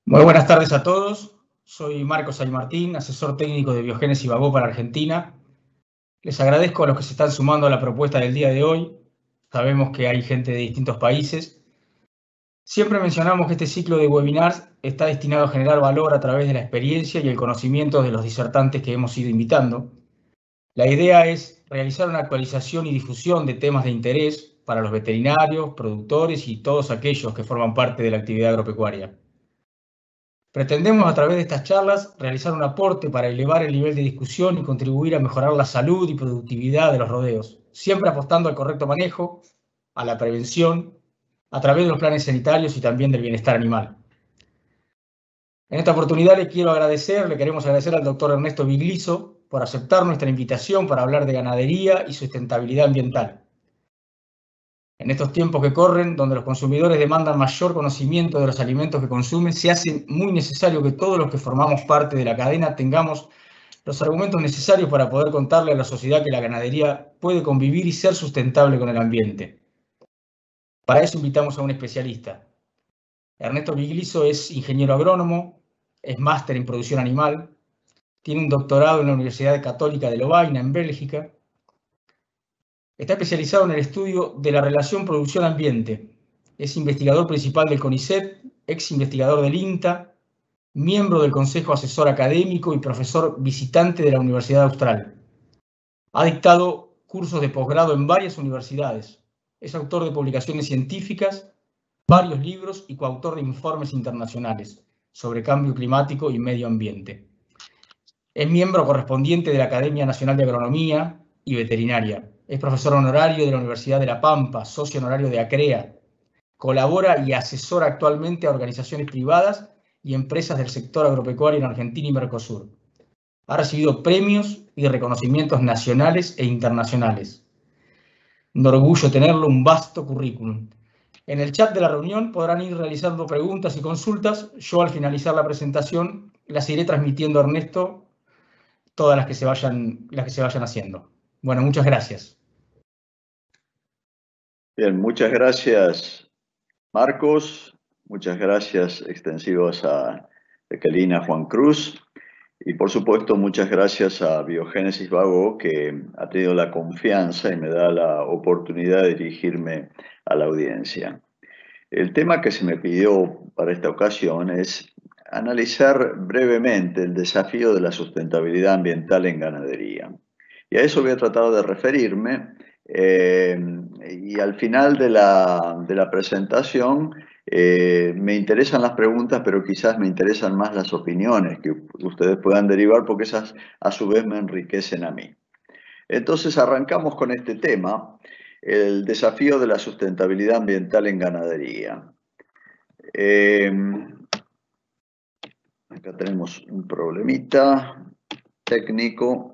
Muy buenas tardes a todos. Soy Marcos Aymartín, asesor técnico de Biogénesis Bagó para Argentina. Les agradezco a los que se están sumando a la propuesta del día de hoy. Sabemos que hay gente de distintos países. Siempre mencionamos que este ciclo de webinars está destinado a generar valor a través de la experiencia y el conocimiento de los disertantes que hemos ido invitando. La idea es realizar una actualización y difusión de temas de interés para los veterinarios, productores y todos aquellos que forman parte de la actividad agropecuaria. Pretendemos a través de estas charlas realizar un aporte para elevar el nivel de discusión y contribuir a mejorar la salud y productividad de los rodeos, siempre apostando al correcto manejo, a la prevención, a través de los planes sanitarios y también del bienestar animal. En esta oportunidad le queremos agradecer al doctor Ernesto Bigliso por aceptar nuestra invitación para hablar de ganadería y sustentabilidad ambiental. En estos tiempos que corren, donde los consumidores demandan mayor conocimiento de los alimentos que consumen, se hace muy necesario que todos los que formamos parte de la cadena tengamos los argumentos necesarios para poder contarle a la sociedad que la ganadería puede convivir y ser sustentable con el ambiente. Para eso invitamos a un especialista. Ernesto Bigliso es ingeniero agrónomo, es máster en producción animal, tiene un doctorado en la Universidad Católica de Lovaina, en Bélgica. Está especializado en el estudio de la relación producción-ambiente. Es investigador principal del CONICET, ex investigador del INTA, miembro del Consejo Asesor Académico y profesor visitante de la Universidad Austral. Ha dictado cursos de posgrado en varias universidades. Es autor de publicaciones científicas, varios libros y coautor de informes internacionales sobre cambio climático y medio ambiente. Es miembro correspondiente de la Academia Nacional de Agronomía y Veterinaria. Es profesor honorario de la Universidad de La Pampa, socio honorario de ACREA. Colabora y asesora actualmente a organizaciones privadas y empresas del sector agropecuario en Argentina y Mercosur. Ha recibido premios y reconocimientos nacionales e internacionales. Un orgullo tenerlo, un vasto currículum. En el chat de la reunión podrán ir realizando preguntas y consultas. Yo al finalizar la presentación las iré transmitiendo a Ernesto, todas las que se vayan haciendo. Bueno, muchas gracias. Bien, muchas gracias, Marcos. Muchas gracias extensivas a Ekelina Juan Cruz. Y por supuesto, muchas gracias a Biogénesis Bagó, que ha tenido la confianza y me da la oportunidad de dirigirme a la audiencia. El tema que se me pidió para esta ocasión es analizar brevemente el desafío de la sustentabilidad ambiental en ganadería. Y a eso voy a tratar de referirme. Y al final de la presentación me interesan las preguntas, pero quizás me interesan más las opiniones que ustedes puedan derivar, porque esas a su vez me enriquecen a mí. Entonces arrancamos con este tema, el desafío de la sustentabilidad ambiental en ganadería. Acá tenemos un problemita técnico.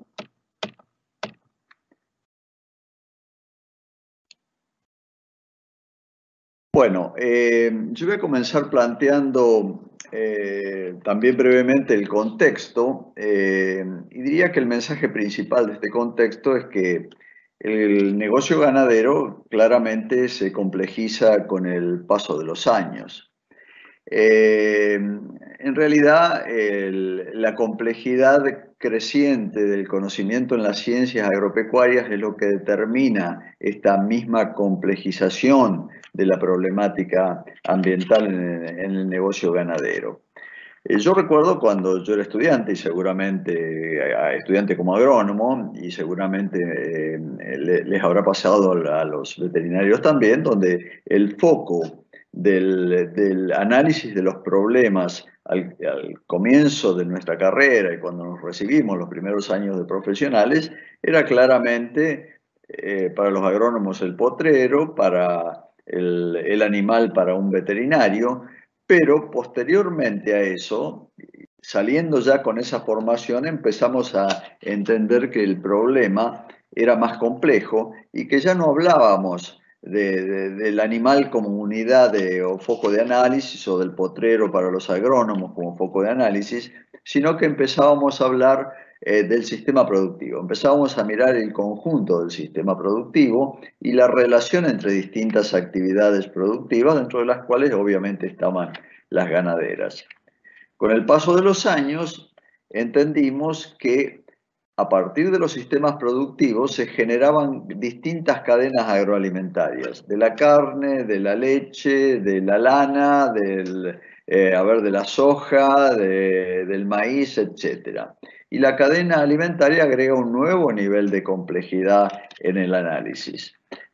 Bueno, yo voy a comenzar planteando también brevemente el contexto, y diría que el mensaje principal de este contexto es que el negocio ganadero claramente se complejiza con el paso de los años. En realidad, la complejidad creciente del conocimiento en las ciencias agropecuarias es lo que determina esta misma complejización de la problemática ambiental en el negocio ganadero. Yo recuerdo cuando yo era estudiante, y seguramente estudiante como agrónomo, y seguramente les habrá pasado a los veterinarios también, donde el foco del análisis de los problemas al comienzo de nuestra carrera y cuando nos recibimos los primeros años de profesionales, era claramente para los agrónomos el potrero, para el animal para un veterinario. Pero posteriormente a eso, saliendo ya con esa formación, empezamos a entender que el problema era más complejo y que ya no hablábamos del animal como unidad o foco de análisis, o del potrero para los agrónomos como foco de análisis, sino que empezábamos a hablar del sistema productivo. Empezábamos a mirar el conjunto del sistema productivo y la relación entre distintas actividades productivas, dentro de las cuales obviamente estaban las ganaderas. Con el paso de los años, entendimos que a partir de los sistemas productivos se generaban distintas cadenas agroalimentarias, de la carne, de la leche, de la lana, de la soja, del maíz, etc. Y la cadena alimentaria agrega un nuevo nivel de complejidad en el análisis.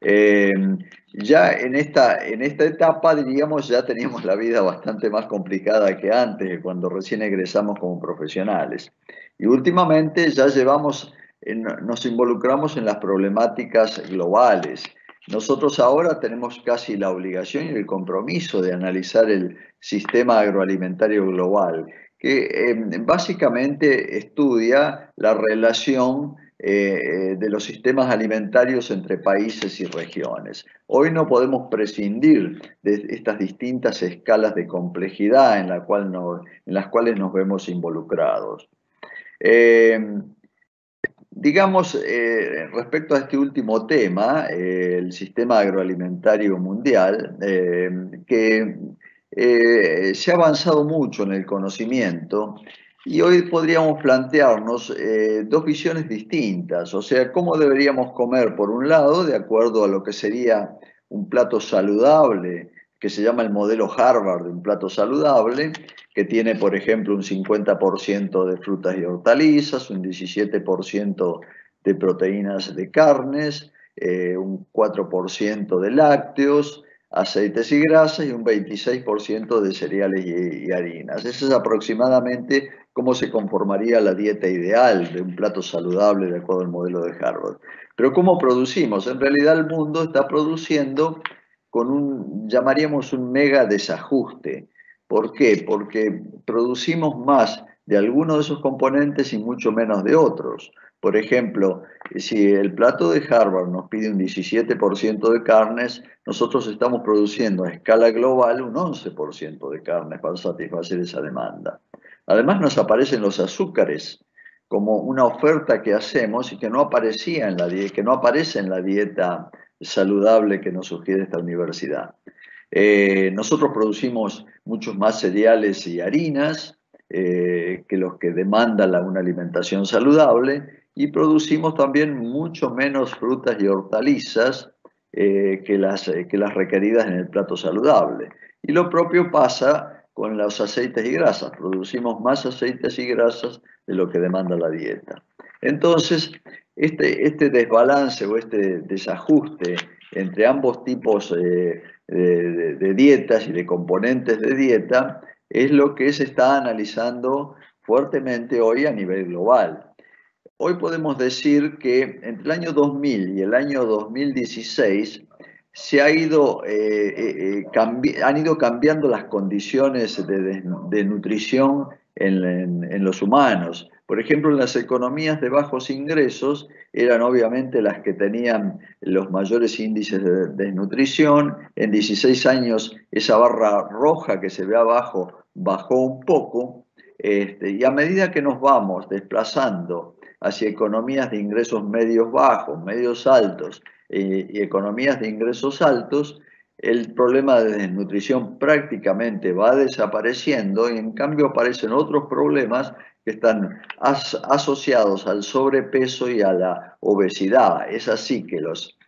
Ya en esta etapa, diríamos, ya teníamos la vida bastante más complicada que antes, cuando recién egresamos como profesionales. Y últimamente ya nos involucramos en las problemáticas globales. Nosotros ahora tenemos casi la obligación y el compromiso de analizar el sistema agroalimentario global, que básicamente estudia la relación de los sistemas alimentarios entre países y regiones. Hoy no podemos prescindir de estas distintas escalas de complejidad en las cuales nos vemos involucrados. Respecto a este último tema, el sistema agroalimentario mundial, que se ha avanzado mucho en el conocimiento y hoy podríamos plantearnos dos visiones distintas, o sea, cómo deberíamos comer por un lado, de acuerdo a lo que sería un plato saludable, que se llama el modelo Harvard de un plato saludable, que tiene, por ejemplo, un 50% de frutas y hortalizas, un 17% de proteínas de carnes, un 4% de lácteos, aceites y grasas y un 26% de cereales y harinas. Esa es aproximadamente cómo se conformaría la dieta ideal de un plato saludable de acuerdo al modelo de Harvard. Pero ¿cómo producimos? En realidad el mundo está produciendo con llamaríamos un mega desajuste. ¿Por qué? Porque producimos más de algunos de esos componentes y mucho menos de otros. Por ejemplo, si el plato de Harvard nos pide un 17% de carnes, nosotros estamos produciendo a escala global un 11% de carnes para satisfacer esa demanda. Además nos aparecen los azúcares como una oferta que hacemos y que no aparecía en la dieta, que no aparece en la dieta saludable que nos sugiere esta universidad. Nosotros producimos muchos más cereales y harinas que los que demanda una alimentación saludable y producimos también mucho menos frutas y hortalizas que las requeridas en el plato saludable. Y lo propio pasa con los aceites y grasas. Producimos más aceites y grasas de lo que demanda la dieta. Entonces, este desbalance o este desajuste entre ambos tipos de dietas y de componentes de dieta es lo que se está analizando fuertemente hoy a nivel global. Hoy podemos decir que entre el año 2000 y el año 2016 han ido cambiando las condiciones de nutrición en los humanos. Por ejemplo, en las economías de bajos ingresos eran obviamente las que tenían los mayores índices de desnutrición. En 16 años esa barra roja que se ve abajo bajó un poco, y a medida que nos vamos desplazando hacia economías de ingresos medios bajos, medios altos y economías de ingresos altos, el problema de desnutrición prácticamente va desapareciendo y en cambio aparecen otros problemas que están asociados al sobrepeso y a la obesidad. Es así que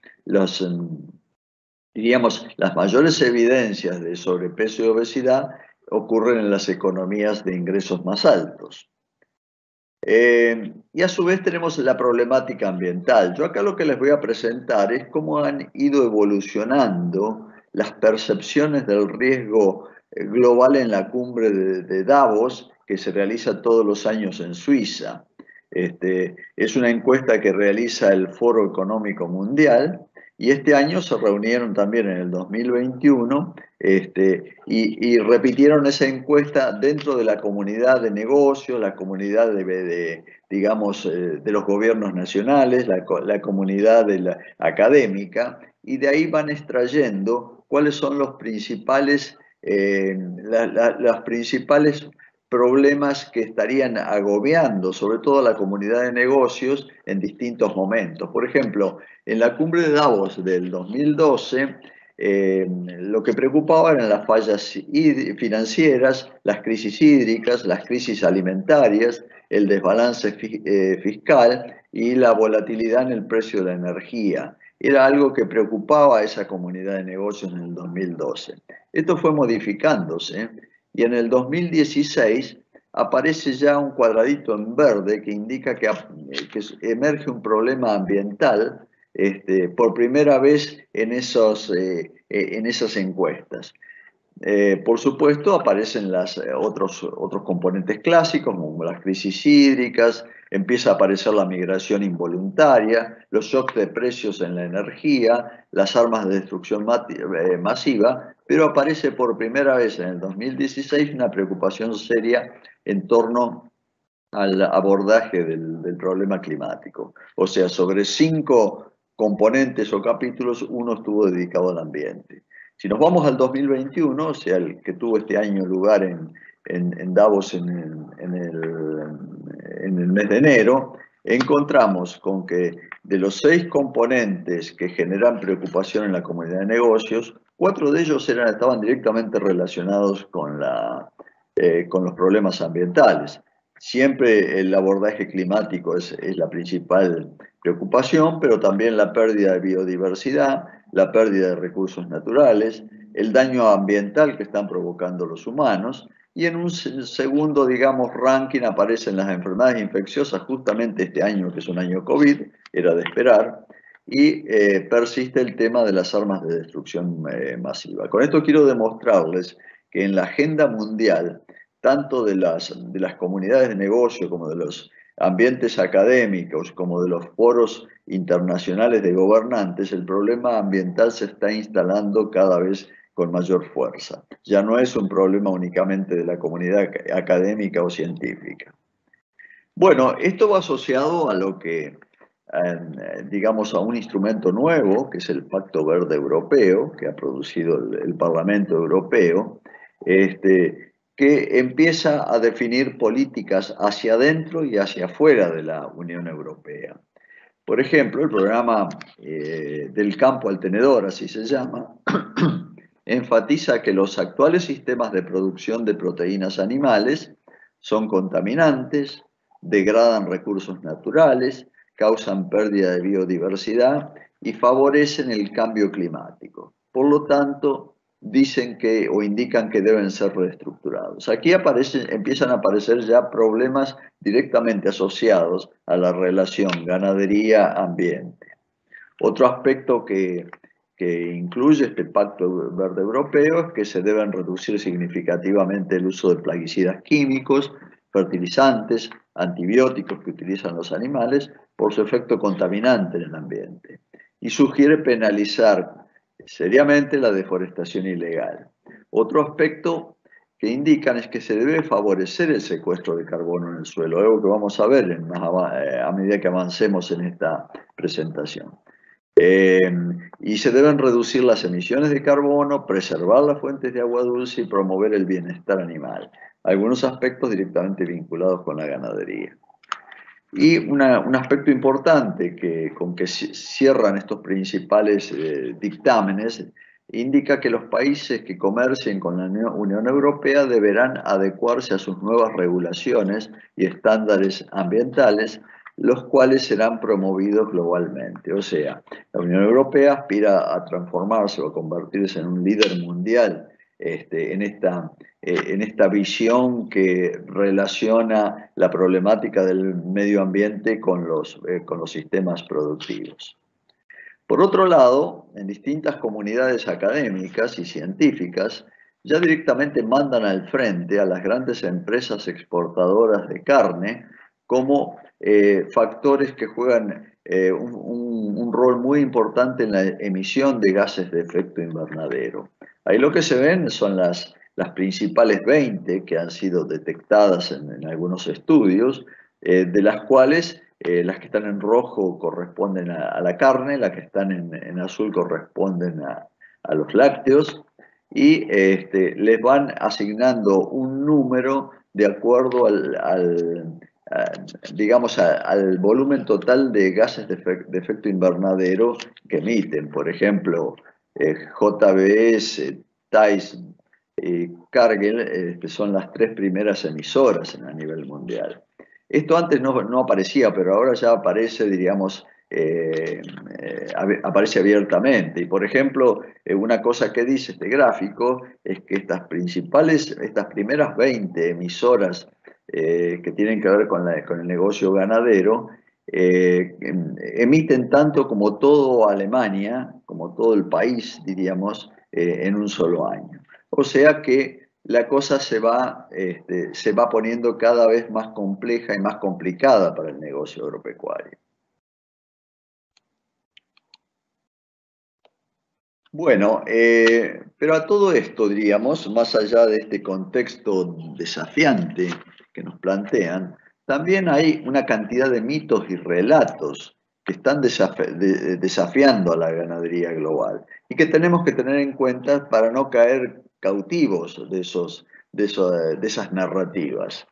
diríamos, las mayores evidencias de sobrepeso y obesidad ocurren en las economías de ingresos más altos. Y a su vez tenemos la problemática ambiental. Yo acá lo que les voy a presentar es cómo han ido evolucionando las percepciones del riesgo global en la cumbre de Davos, que se realiza todos los años en Suiza. Es una encuesta que realiza el Foro Económico Mundial y este año se reunieron también en el 2021 y repitieron esa encuesta dentro de la comunidad de negocios, la comunidad digamos, de los gobiernos nacionales, la comunidad académica, y de ahí van extrayendo cuáles son los principales problemas que estarían agobiando, sobre todo a la comunidad de negocios en distintos momentos. Por ejemplo, en la cumbre de Davos del 2012, lo que preocupaba eran las fallas financieras, las crisis hídricas, las crisis alimentarias, el desbalance fiscal y la volatilidad en el precio de la energía. Era algo que preocupaba a esa comunidad de negocios en el 2012. Esto fue modificándose y en el 2016 aparece ya un cuadradito en verde que indica que emerge un problema ambiental por primera vez en esas encuestas. Por supuesto, aparecen otros componentes clásicos, como las crisis hídricas, empieza a aparecer la migración involuntaria, los shocks de precios en la energía, las armas de destrucción masiva, pero aparece por primera vez en el 2016 una preocupación seria en torno al abordaje del problema climático. O sea, sobre 5 componentes o capítulos, uno estuvo dedicado al ambiente. Si nos vamos al 2021, o sea, el que tuvo este año lugar en Davos en el mes de enero, encontramos con que de los 6 componentes que generan preocupación en la comunidad de negocios, 4 de ellos estaban directamente relacionados con los problemas ambientales. Siempre el abordaje climático es la principal preocupación, pero también la pérdida de biodiversidad, la pérdida de recursos naturales, el daño ambiental que están provocando los humanos, y en un segundo, digamos, ranking aparecen las enfermedades infecciosas, justamente este año, que es un año COVID, era de esperar, y persiste el tema de las armas de destrucción masiva. Con esto quiero demostrarles que en la agenda mundial, tanto de las comunidades de negocio como de los ambientes académicos, como de los foros internacionales de gobernantes, el problema ambiental se está instalando cada vez con mayor fuerza. Ya no es un problema únicamente de la comunidad académica o científica. Bueno, esto va asociado a lo que, digamos, a un instrumento nuevo, que es el Pacto Verde Europeo, que ha producido el Parlamento Europeo, que empieza a definir políticas hacia adentro y hacia afuera de la Unión Europea. Por ejemplo, el programa del campo al tenedor, así se llama, enfatiza que los actuales sistemas de producción de proteínas animales son contaminantes, degradan recursos naturales, causan pérdida de biodiversidad y favorecen el cambio climático. Por lo tanto, dicen que o indican que deben ser reestructurados. Aquí empiezan a aparecer ya problemas directamente asociados a la relación ganadería-ambiente. Otro aspecto que incluye este Pacto Verde Europeo es que se deben reducir significativamente el uso de plaguicidas químicos, fertilizantes, antibióticos que utilizan los animales por su efecto contaminante en el ambiente. Y sugiere penalizar seriamente la deforestación ilegal. Otro aspecto que indican es que se debe favorecer el secuestro de carbono en el suelo, algo que vamos a ver a medida que avancemos en esta presentación. Y se deben reducir las emisiones de carbono, preservar las fuentes de agua dulce y promover el bienestar animal. Algunos aspectos directamente vinculados con la ganadería. Y un aspecto importante con que cierran estos principales dictámenes indica que los países que comercien con la Unión Europea deberán adecuarse a sus nuevas regulaciones y estándares ambientales, los cuales serán promovidos globalmente. O sea, la Unión Europea aspira a transformarse o a convertirse en un líder mundial en esta visión que relaciona la problemática del medio ambiente con los sistemas productivos. Por otro lado, en distintas comunidades académicas y científicas, ya directamente mandan al frente a las grandes empresas exportadoras de carne como factores que juegan un rol muy importante en la emisión de gases de efecto invernadero. Ahí lo que se ven son las principales 20 que han sido detectadas en algunos estudios, de las cuales las que están en rojo corresponden a la carne, las que están en azul corresponden a los lácteos, y les van asignando un número de acuerdo digamos, al volumen total de gases de efecto invernadero que emiten. Por ejemplo, JBS, Thais y Cargill, son las tres primeras emisoras a nivel mundial. Esto antes no aparecía, pero ahora ya aparece, diríamos, aparece abiertamente. Y por ejemplo, una cosa que dice este gráfico es que estas primeras 20 emisoras que tienen que ver con el negocio ganadero, emiten tanto como todo Alemania, como todo el país, diríamos, en un solo año. O sea que la cosa se va poniendo cada vez más compleja y más complicada para el negocio agropecuario. Bueno, pero a todo esto, diríamos, más allá de este contexto desafiante que nos plantean, también hay una cantidad de mitos y relatos que están desafiando a la ganadería global y que tenemos que tener en cuenta para no caer cautivos de esas narrativas.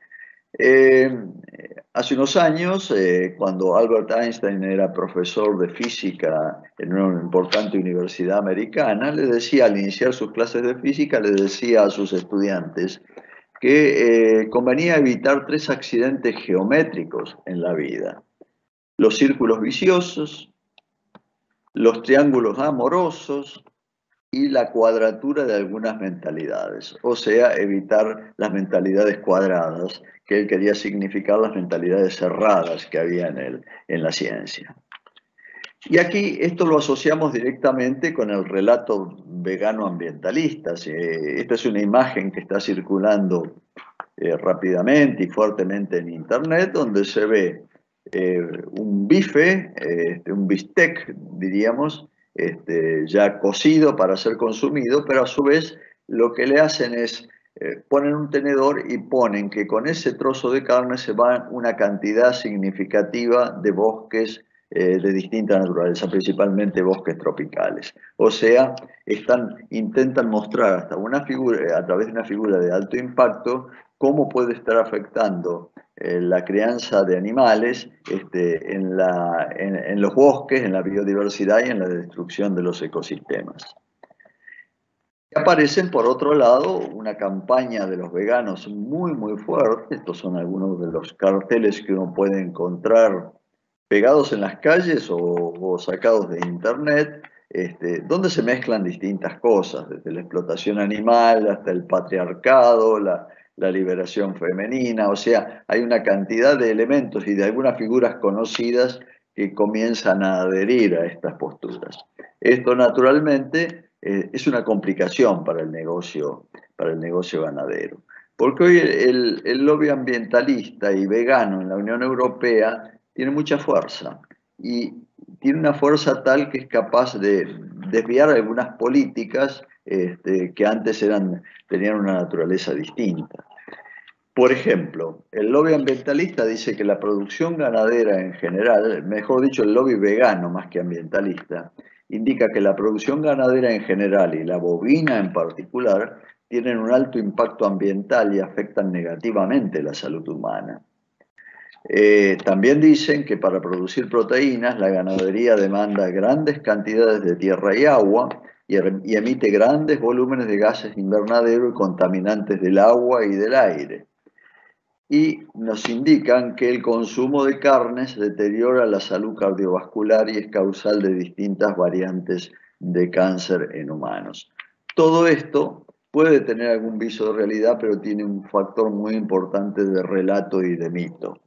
Hace unos años, cuando Albert Einstein era profesor de física en una importante universidad americana, le decía, al iniciar sus clases de física, le decía a sus estudiantes que convenía evitar 3 accidentes geométricos en la vida: los círculos viciosos, los triángulos amorosos y la cuadratura de algunas mentalidades, o sea, evitar las mentalidades cuadradas, que él quería significar las mentalidades cerradas que había en la ciencia. Y aquí esto lo asociamos directamente con el relato vegano ambientalista. Esta es una imagen que está circulando rápidamente y fuertemente en internet, donde se ve un bife, un bistec, diríamos, ya cocido para ser consumido, pero a su vez lo que le hacen es ponen un tenedor y ponen que con ese trozo de carne se va una cantidad significativa de bosques de distinta naturaleza, principalmente bosques tropicales. O sea, intentan mostrar hasta una figura, a través de una figura de alto impacto, cómo puede estar afectando la crianza de animales en los bosques, en la biodiversidad y en la destrucción de los ecosistemas. Aparecen, por otro lado, una campaña de los veganos muy, muy fuerte. Estos son algunos de los carteles que uno puede encontrar pegados en las calles o sacados de internet, donde se mezclan distintas cosas, desde la explotación animal hasta el patriarcado, la liberación femenina. O sea, hay una cantidad de elementos y de algunas figuras conocidas que comienzan a adherir a estas posturas. Esto naturalmente es una complicación para el negocio ganadero, porque hoy el lobby ambientalista y vegano en la Unión Europea tiene mucha fuerza y tiene una fuerza tal que es capaz de desviar algunas políticas que antes tenían una naturaleza distinta. Por ejemplo, el lobby ambientalista dice que la producción ganadera en general, mejor dicho, el lobby vegano más que ambientalista, indica que la producción ganadera en general y la bovina en particular tienen un alto impacto ambiental y afectan negativamente la salud humana. También dicen que para producir proteínas la ganadería demanda grandes cantidades de tierra y agua y emite grandes volúmenes de gases invernadero y contaminantes del agua y del aire. Y nos indican que el consumo de carnes deteriora la salud cardiovascular y es causal de distintas variantes de cáncer en humanos. Todo esto puede tener algún viso de realidad, pero tiene un factor muy importante de relato y de mito.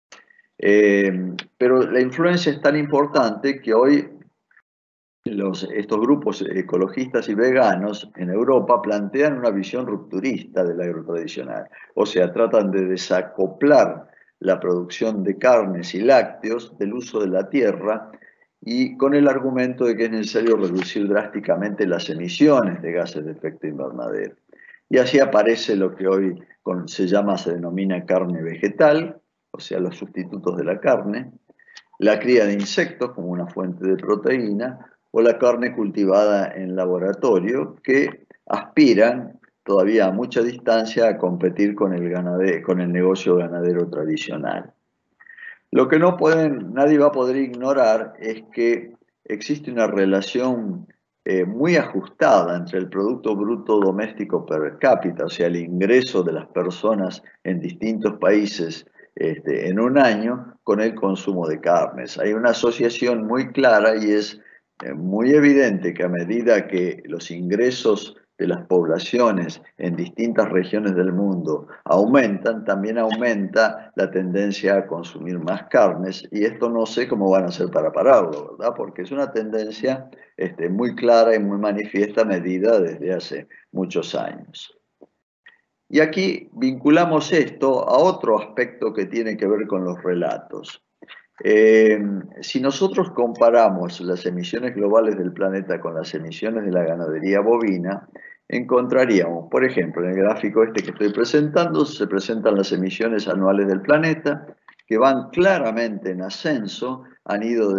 Pero la influencia es tan importante que hoy estos grupos ecologistas y veganos en Europa plantean una visión rupturista del agrotradicional. O sea, tratan de desacoplar la producción de carnes y lácteos del uso de la tierra y con el argumento de que es necesario reducir drásticamente las emisiones de gases de efecto invernadero. Y así aparece lo que hoy se denomina carne vegetal, o sea, los sustitutos de la carne, la cría de insectos como una fuente de proteína, o la carne cultivada en laboratorio, que aspiran todavía a mucha distancia a competir con el negocio ganadero tradicional. Lo que nadie va a poder ignorar es que existe una relación muy ajustada entre el Producto Bruto Doméstico per cápita, o sea, el ingreso de las personas en distintos países en un año, con el consumo de carnes. Hay una asociación muy clara y es muy evidente que a medida que los ingresos de las poblaciones en distintas regiones del mundo aumentan, también aumenta la tendencia a consumir más carnes, y esto no sé cómo van a hacer para pararlo, ¿verdad? Porque es una tendencia muy clara y muy manifiesta, medida desde hace muchos años. Y aquí vinculamos esto a otro aspecto que tiene que ver con los relatos. Si nosotros comparamos las emisiones globales del planeta con las emisiones de la ganadería bovina, encontraríamos, por ejemplo, en el gráfico este que estoy presentando, se presentan las emisiones anuales del planeta, que van claramente en ascenso, han ido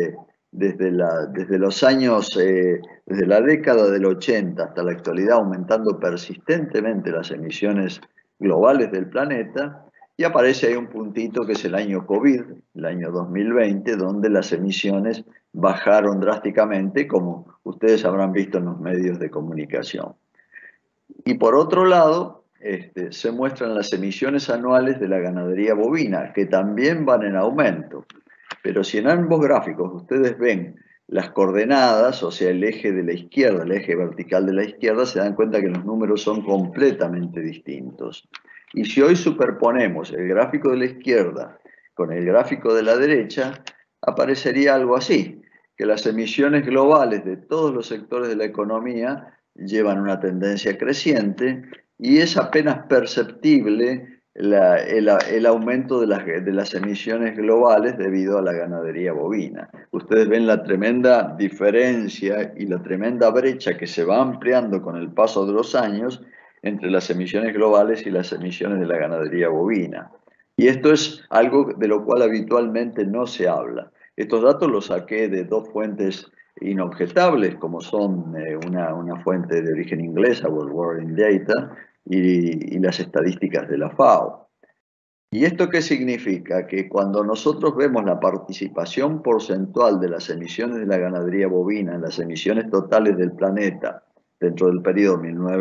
desde los años, desde la década del 80 hasta la actualidad, aumentando persistentemente las emisiones globales del planeta. Y aparece ahí un puntito que es el año COVID, el año 2020, donde las emisiones bajaron drásticamente, como ustedes habrán visto en los medios de comunicación. Y por otro lado, se muestran las emisiones anuales de la ganadería bovina, que también van en aumento. Pero si en ambos gráficos ustedes ven las coordenadas, o sea, el eje de la izquierda, el eje vertical de la izquierda, se dan cuenta que los números son completamente distintos. Y si hoy superponemos el gráfico de la izquierda con el gráfico de la derecha, aparecería algo así, que las emisiones globales de todos los sectores de la economía llevan una tendencia creciente y es apenas perceptible el aumento de las emisiones globales debido a la ganadería bovina. Ustedes ven la tremenda diferencia y la tremenda brecha que se va ampliando con el paso de los años entre las emisiones globales y las emisiones de la ganadería bovina. Y esto es algo de lo cual habitualmente no se habla. Estos datos los saqué de dos fuentes inobjetables, como son una fuente de origen inglesa, World Watering Data, y las estadísticas de la FAO. ¿Y esto qué significa? Que cuando nosotros vemos la participación porcentual de las emisiones de la ganadería bovina en las emisiones totales del planeta dentro del periodo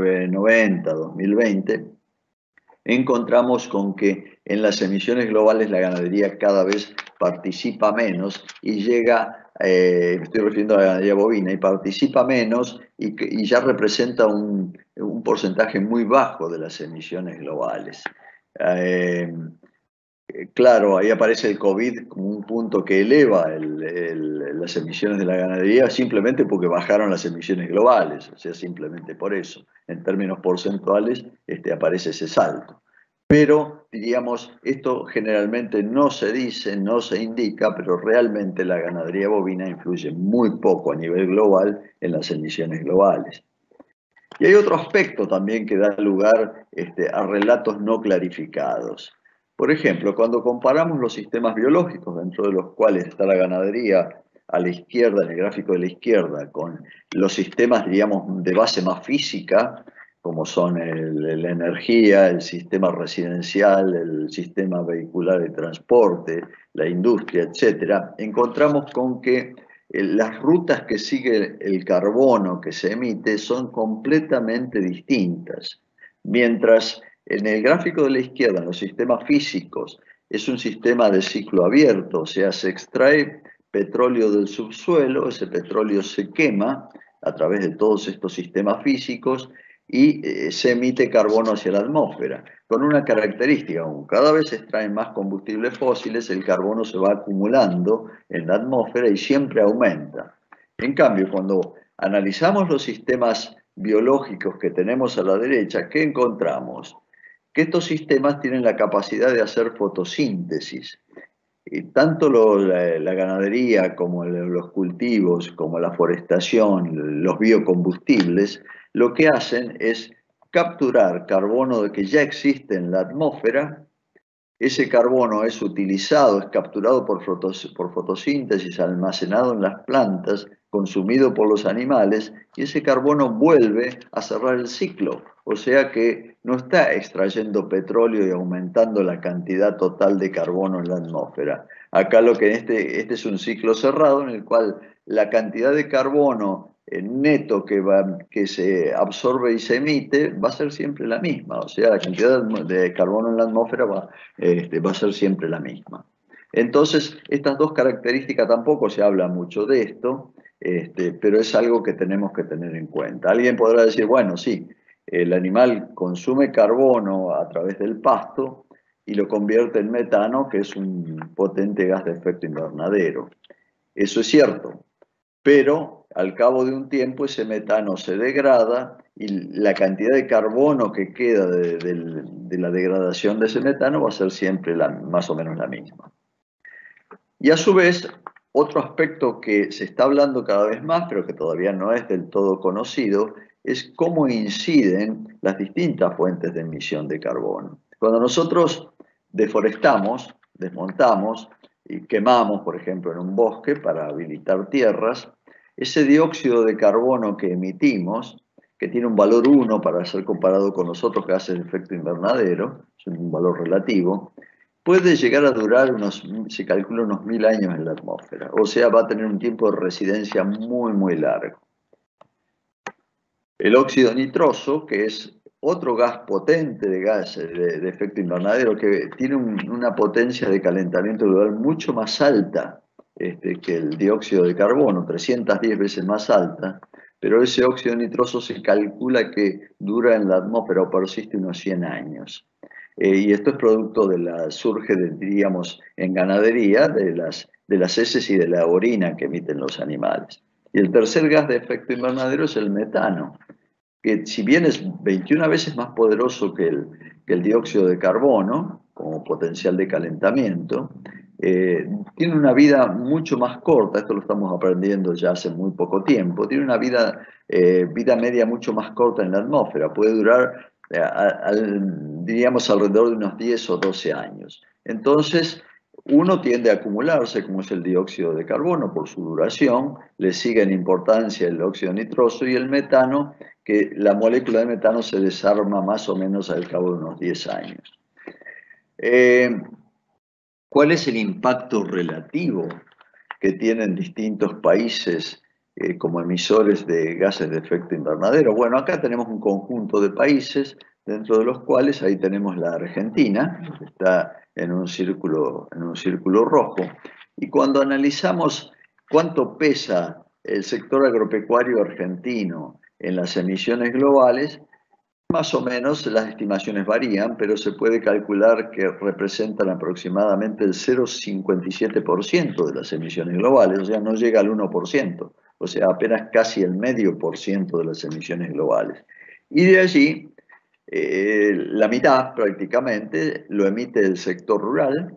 1990-2020, encontramos con que en las emisiones globales la ganadería cada vez participa menos y llega, me estoy refiriendo a la ganadería bovina, y participa menos y ya representa un porcentaje muy bajo de las emisiones globales. Claro, ahí aparece el COVID como un punto que eleva las emisiones de la ganadería simplemente porque bajaron las emisiones globales, o sea, simplemente por eso. En términos porcentuales aparece ese salto. Pero, diríamos, esto generalmente no se dice, no se indica, pero realmente la ganadería bovina influye muy poco a nivel global en las emisiones globales. Y hay otro aspecto también que da lugar a relatos no clarificados. Por ejemplo, cuando comparamos los sistemas biológicos, dentro de los cuales está la ganadería a la izquierda, en el gráfico de la izquierda, con los sistemas, diríamos, de base más física, como son la energía, el sistema residencial, el sistema vehicular de transporte, la industria, etc., encontramos con que las rutas que sigue el carbono que se emite son completamente distintas. Mientras en el gráfico de la izquierda, en los sistemas físicos, es un sistema de ciclo abierto, o sea, se extrae petróleo del subsuelo, ese petróleo se quema a través de todos estos sistemas físicos y se emite carbono hacia la atmósfera, con una característica aún: cada vez se extraen más combustibles fósiles, el carbono se va acumulando en la atmósfera y siempre aumenta. En cambio, cuando analizamos los sistemas biológicos que tenemos a la derecha, ¿qué encontramos? Que estos sistemas tienen la capacidad de hacer fotosíntesis. Y tanto la ganadería como los cultivos, como la forestación, los biocombustibles, lo que hacen es capturar carbono que ya existe en la atmósfera. Ese carbono es utilizado, es capturado por fotosíntesis, almacenado en las plantas, consumido por los animales, y ese carbono vuelve a cerrar el ciclo. O sea que no está extrayendo petróleo y aumentando la cantidad total de carbono en la atmósfera. Acá lo que este es un ciclo cerrado en el cual la cantidad de carbono neto que se absorbe y se emite va a ser siempre la misma, o sea, la cantidad de carbono en la atmósfera va a ser siempre la misma. Entonces, estas dos características tampoco se habla mucho de esto, pero es algo que tenemos que tener en cuenta. Alguien podrá decir, bueno, sí, el animal consume carbono a través del pasto y lo convierte en metano, que es un potente gas de efecto invernadero. Eso es cierto, pero al cabo de un tiempo ese metano se degrada y la cantidad de carbono que queda de la degradación de ese metano va a ser siempre más o menos la misma. Y a su vez, otro aspecto que se está hablando cada vez más, pero que todavía no es del todo conocido, es cómo inciden las distintas fuentes de emisión de carbono. Cuando nosotros deforestamos, desmontamos y quemamos, por ejemplo, en un bosque para habilitar tierras, ese dióxido de carbono que emitimos, que tiene un valor 1 para ser comparado con los otros gases de efecto invernadero, es un valor relativo, puede llegar a durar se calcula unos 1000 años en la atmósfera. O sea, va a tener un tiempo de residencia muy, muy largo. El óxido nitroso, que es otro gas potente de gases de efecto invernadero, que tiene una potencia de calentamiento global mucho más alta que el dióxido de carbono, 310 veces más alta, pero ese óxido nitroso se calcula que dura en la atmósfera o persiste unos 100 años. Y esto es producto surge, diríamos, en ganadería, de las heces y de la orina que emiten los animales. Y el tercer gas de efecto invernadero es el metano, que si bien es 21 veces más poderoso que el dióxido de carbono, como potencial de calentamiento, tiene una vida mucho más corta, esto lo estamos aprendiendo ya hace muy poco tiempo, tiene una vida media mucho más corta en la atmósfera, puede durar, diríamos, alrededor de unos 10 o 12 años. Entonces, uno tiende a acumularse, como es el dióxido de carbono, por su duración, le sigue en importancia el óxido nitroso y el metano, que la molécula de metano se desarma más o menos al cabo de unos 10 años. ¿Cuál es el impacto relativo que tienen distintos países como emisores de gases de efecto invernadero? Bueno, acá tenemos un conjunto de países, dentro de los cuales ahí tenemos la Argentina, que está en un círculo rojo, y cuando analizamos cuánto pesa el sector agropecuario argentino en las emisiones globales, más o menos las estimaciones varían, pero se puede calcular que representan aproximadamente el 0,57% de las emisiones globales, o sea, no llega al 1%, o sea, apenas casi el 0,5% de las emisiones globales. Y de allí, la mitad prácticamente lo emite el sector rural,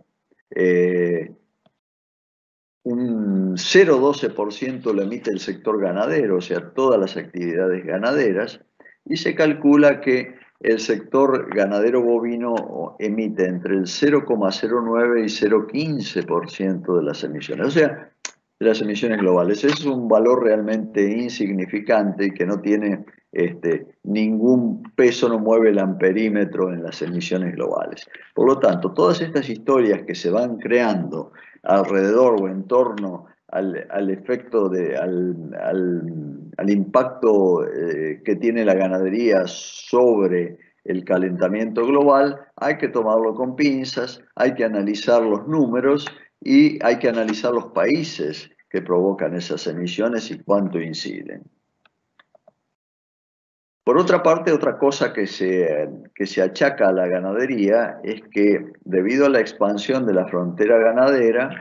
un 0,12% lo emite el sector ganadero, o sea, todas las actividades ganaderas, y se calcula que el sector ganadero bovino emite entre el 0,09 y 0,15% de las emisiones, o sea, de las emisiones globales. Es un valor realmente insignificante y que no tiene ningún peso, no mueve el amperímetro en las emisiones globales. Por lo tanto, todas estas historias que se van creando alrededor o en torno al efecto, al impacto que tiene la ganadería sobre el calentamiento global, hay que tomarlo con pinzas, hay que analizar los números y hay que analizar los países que provocan esas emisiones y cuánto inciden. Por otra parte, otra cosa que se achaca a la ganadería es que debido a la expansión de la frontera ganadera,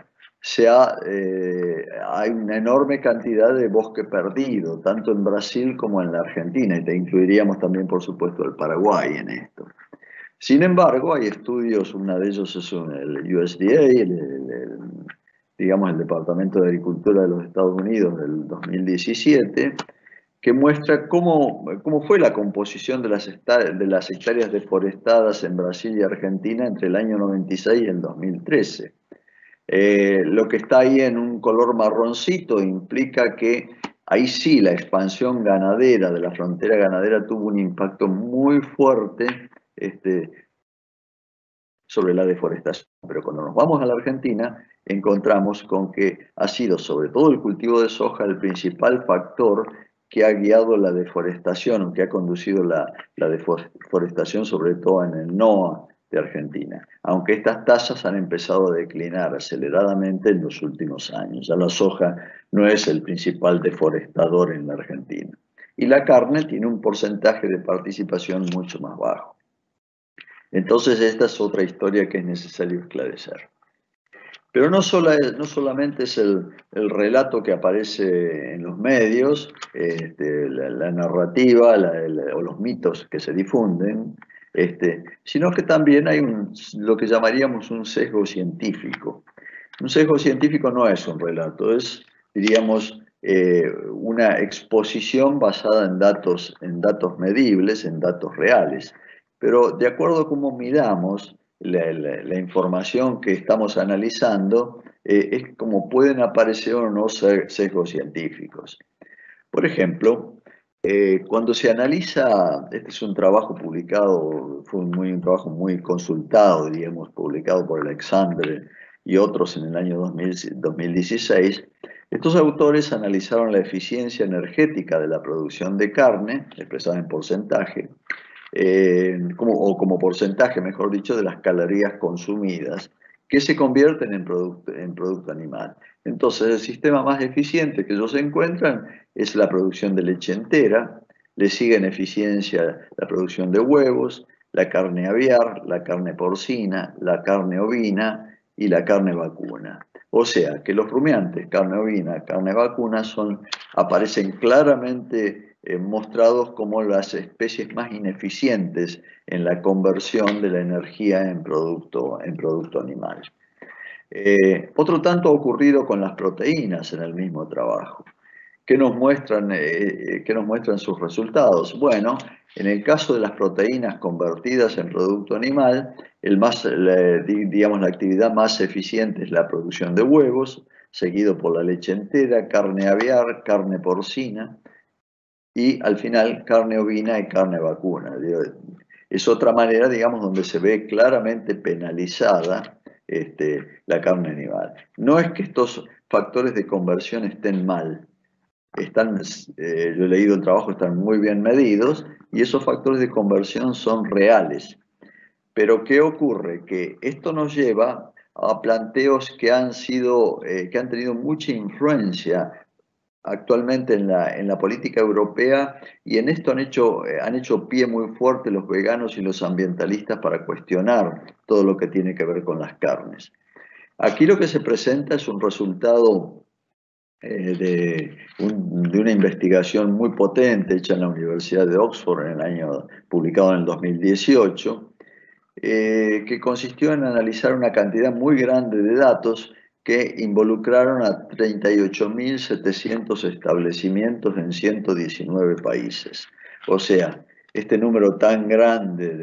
hay una enorme cantidad de bosque perdido, tanto en Brasil como en la Argentina, y te incluiríamos también, por supuesto, el Paraguay en esto. Sin embargo, hay estudios, uno de ellos es el USDA, digamos el Departamento de Agricultura de los Estados Unidos del 2017, que muestra cómo fue la composición de las hectáreas deforestadas en Brasil y Argentina entre el año 96 y el 2013. Lo que está ahí en un color marroncito implica que ahí sí la expansión ganadera de la frontera ganadera tuvo un impacto muy fuerte sobre la deforestación. Pero cuando nos vamos a la Argentina, encontramos con que ha sido sobre todo el cultivo de soja el principal factor que ha guiado la deforestación, o que ha conducido la deforestación, sobre todo en el NOA de Argentina, aunque estas tasas han empezado a declinar aceleradamente en los últimos años. Ya la soja no es el principal deforestador en la Argentina. Y la carne tiene un porcentaje de participación mucho más bajo. Entonces esta es otra historia que es necesario esclarecer. Pero no solamente es el relato que aparece en los medios, la narrativa o los mitos que se difunden, sino que también hay lo que llamaríamos un sesgo científico. Un sesgo científico no es un relato, es, diríamos, una exposición basada en datos medibles, en datos reales. Pero de acuerdo a cómo miramos la información que estamos analizando, es como pueden aparecer o no sesgos científicos. Por ejemplo, cuando se analiza, este es un trabajo publicado, fue un trabajo muy consultado, diríamos, publicado por Alexandre y otros en el año 2016, estos autores analizaron la eficiencia energética de la producción de carne, expresada en porcentaje, como porcentaje, mejor dicho, de las calorías consumidas, que se convierten en producto animal. Entonces, el sistema más eficiente que ellos encuentran es la producción de leche entera, le sigue en eficiencia la producción de huevos, la carne aviar, la carne porcina, la carne ovina y la carne vacuna. O sea, que los rumiantes, carne ovina, carne vacuna, aparecen claramente mostrados como las especies más ineficientes en la conversión de la energía en producto animal. Otro tanto ha ocurrido con las proteínas en el mismo trabajo. ¿Qué nos muestran sus resultados? Bueno, en el caso de las proteínas convertidas en producto animal, la actividad más eficiente es la producción de huevos, seguido por la leche entera, carne aviar, carne porcina y al final carne ovina y carne vacuna. Es otra manera, digamos, donde se ve claramente penalizada la carne animal. No es que estos factores de conversión estén mal, yo he leído el trabajo, están muy bien medidos y esos factores de conversión son reales. Pero ¿qué ocurre? Que esto nos lleva a planteos que han tenido mucha influencia actualmente en la política europea, y en esto han hecho pie muy fuerte los veganos y los ambientalistas para cuestionar todo lo que tiene que ver con las carnes. Aquí lo que se presenta es un resultado de una investigación muy potente hecha en la Universidad de Oxford publicado en el 2018, que consistió en analizar una cantidad muy grande de datos que involucraron a 38.700 establecimientos en 119 países. O sea, este número tan grande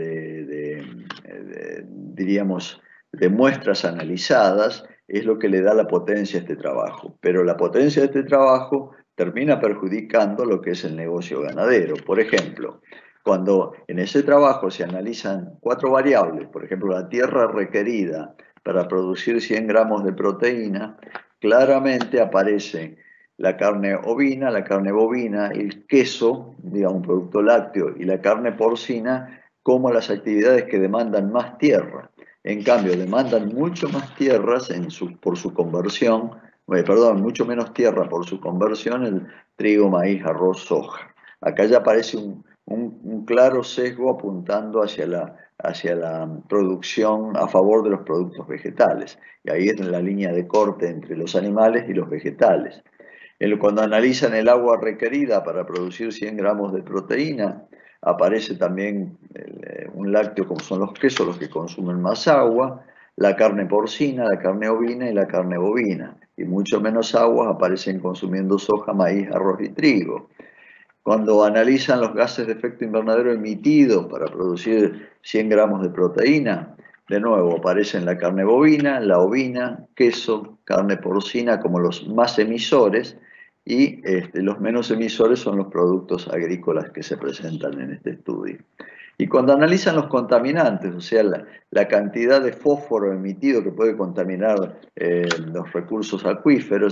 diríamos, de muestras analizadas es lo que le da la potencia a este trabajo. Pero la potencia de este trabajo termina perjudicando lo que es el negocio ganadero. Por ejemplo, cuando en ese trabajo se analizan 4 variables, por ejemplo, la tierra requerida para producir 100 gramos de proteína, claramente aparece la carne ovina, la carne bovina, el queso, digamos, un producto lácteo, y la carne porcina como las actividades que demandan más tierra. En cambio, demandan mucho más tierras por su conversión, mucho menos tierra por su conversión el trigo, maíz, arroz, soja. Acá ya aparece un claro sesgo apuntando hacia la producción a favor de los productos vegetales. Y ahí es la línea de corte entre los animales y los vegetales. Cuando analizan el agua requerida para producir 100 gramos de proteína, aparece también un lácteo como son los quesos, los que consumen más agua, la carne porcina, la carne ovina y la carne bovina. Y mucho menos aguas aparecen consumiendo soja, maíz, arroz y trigo. Cuando analizan los gases de efecto invernadero emitidos para producir 100 gramos de proteína, de nuevo aparecen la carne bovina, la ovina, queso, carne porcina como los más emisores, y los menos emisores son los productos agrícolas que se presentan en este estudio. Y cuando analizan los contaminantes, o sea, la cantidad de fósforo emitido que puede contaminar los recursos acuíferos,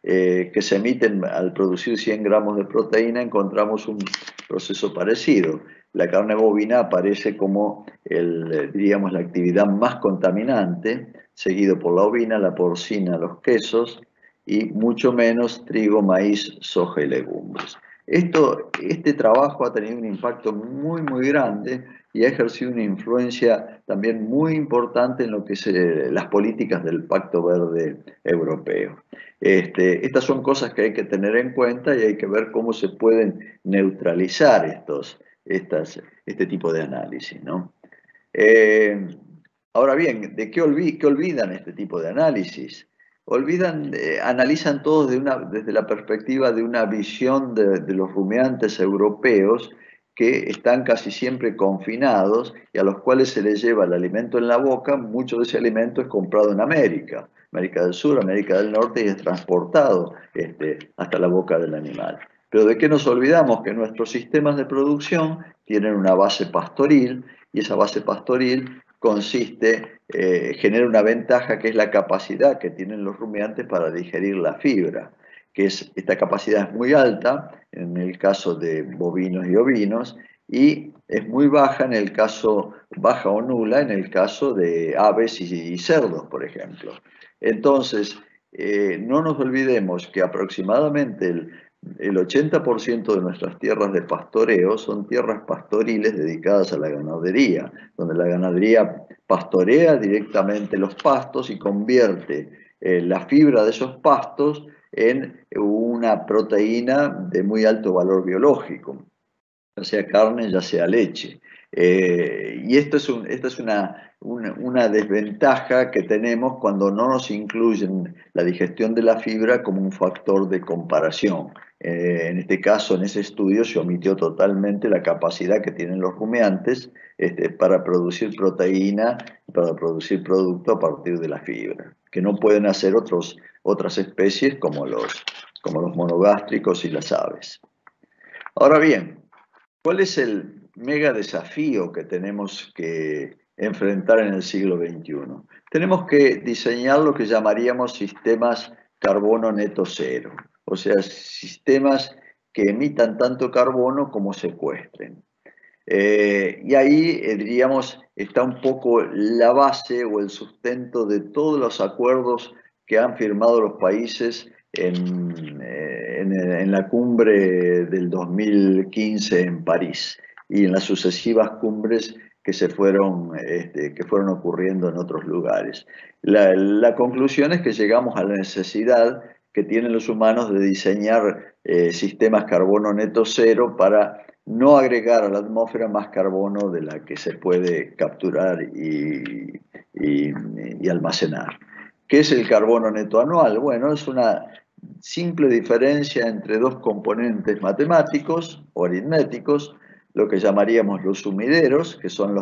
que se emiten al producir 100 gramos de proteína, encontramos un proceso parecido. La carne bovina aparece como, diríamos, la actividad más contaminante, seguido por la ovina, la porcina, los quesos, y mucho menos trigo, maíz, soja y legumbres. Este trabajo ha tenido un impacto muy, muy grande y ha ejercido una influencia también muy importante en lo que es las políticas del Pacto Verde Europeo. Estas son cosas que hay que tener en cuenta y hay que ver cómo se pueden neutralizar este tipo de análisis, ¿no? Ahora bien, ¿de qué olvidan este tipo de análisis? Analizan todos desde la perspectiva de una visión de los rumiantes europeos que están casi siempre confinados y a los cuales se les lleva el alimento en la boca. Mucho de ese alimento es comprado en América del Sur, América del Norte, y es transportado hasta la boca del animal. Pero ¿de qué nos olvidamos? Que nuestros sistemas de producción tienen una base pastoril, y esa base pastoril genera una ventaja, que es la capacidad que tienen los rumiantes para digerir la fibra, esta capacidad es muy alta en el caso de bovinos y ovinos, y es muy baja baja o nula en el caso de aves y cerdos, por ejemplo. Entonces, no nos olvidemos que aproximadamente el 80% de nuestras tierras de pastoreo son tierras pastoriles dedicadas a la ganadería, donde la ganadería pastorea directamente los pastos y convierte la fibra de esos pastos en una proteína de muy alto valor biológico, ya sea carne, ya sea leche. Y esta es una desventaja que tenemos cuando no nos incluyen la digestión de la fibra como un factor de comparación. En este caso, en ese estudio, se omitió totalmente la capacidad que tienen los rumiantes para producir proteína, para producir producto a partir de la fibra, que no pueden hacer otras especies como los monogástricos y las aves. Ahora bien, ¿cuál es el mega desafío que tenemos que enfrentar en el siglo XXI? Tenemos que diseñar lo que llamaríamos sistemas carbono neto cero, o sea, sistemas que emitan tanto carbono como secuestren. Y ahí, diríamos, está un poco la base o el sustento de todos los acuerdos que han firmado los países en la cumbre del 2015 en París y en las sucesivas cumbres que fueron ocurriendo en otros lugares. La conclusión es que llegamos a la necesidad que tienen los humanos de diseñar sistemas carbono neto cero para no agregar a la atmósfera más carbono de la que se puede capturar y almacenar. ¿Qué es el carbono neto anual? Bueno, es una simple diferencia entre dos componentes matemáticos o aritméticos, lo que llamaríamos los sumideros, que son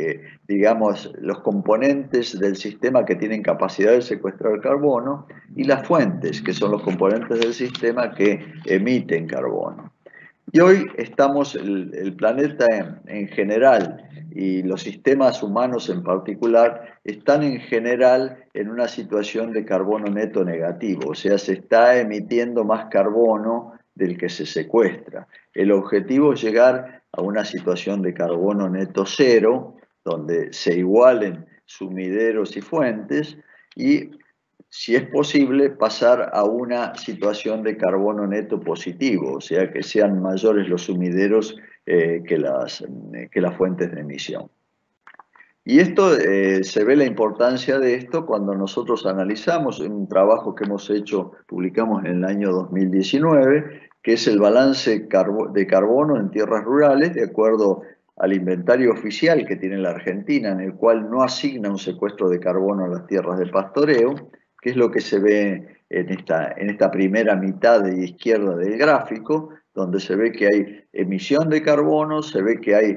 los componentes del sistema que tienen capacidad de secuestrar carbono, y las fuentes, que son los componentes del sistema que emiten carbono. Y hoy el planeta en general y los sistemas humanos en particular están en general en una situación de carbono neto negativo, o sea, se está emitiendo más carbono del que se secuestra. El objetivo es llegar a una situación de carbono neto cero, donde se igualen sumideros y fuentes, y si es posible, pasar a una situación de carbono neto positivo, o sea, que sean mayores los sumideros que las fuentes de emisión. Y se ve la importancia de esto cuando nosotros analizamos un trabajo que hemos hecho, publicamos en el año 2019, que es el balance de carbono en tierras rurales, de acuerdo al inventario oficial que tiene la Argentina, en el cual no asigna un secuestro de carbono a las tierras de pastoreo, que es lo que se ve en esta primera mitad de izquierda del gráfico, donde se ve que hay emisión de carbono, se ve que hay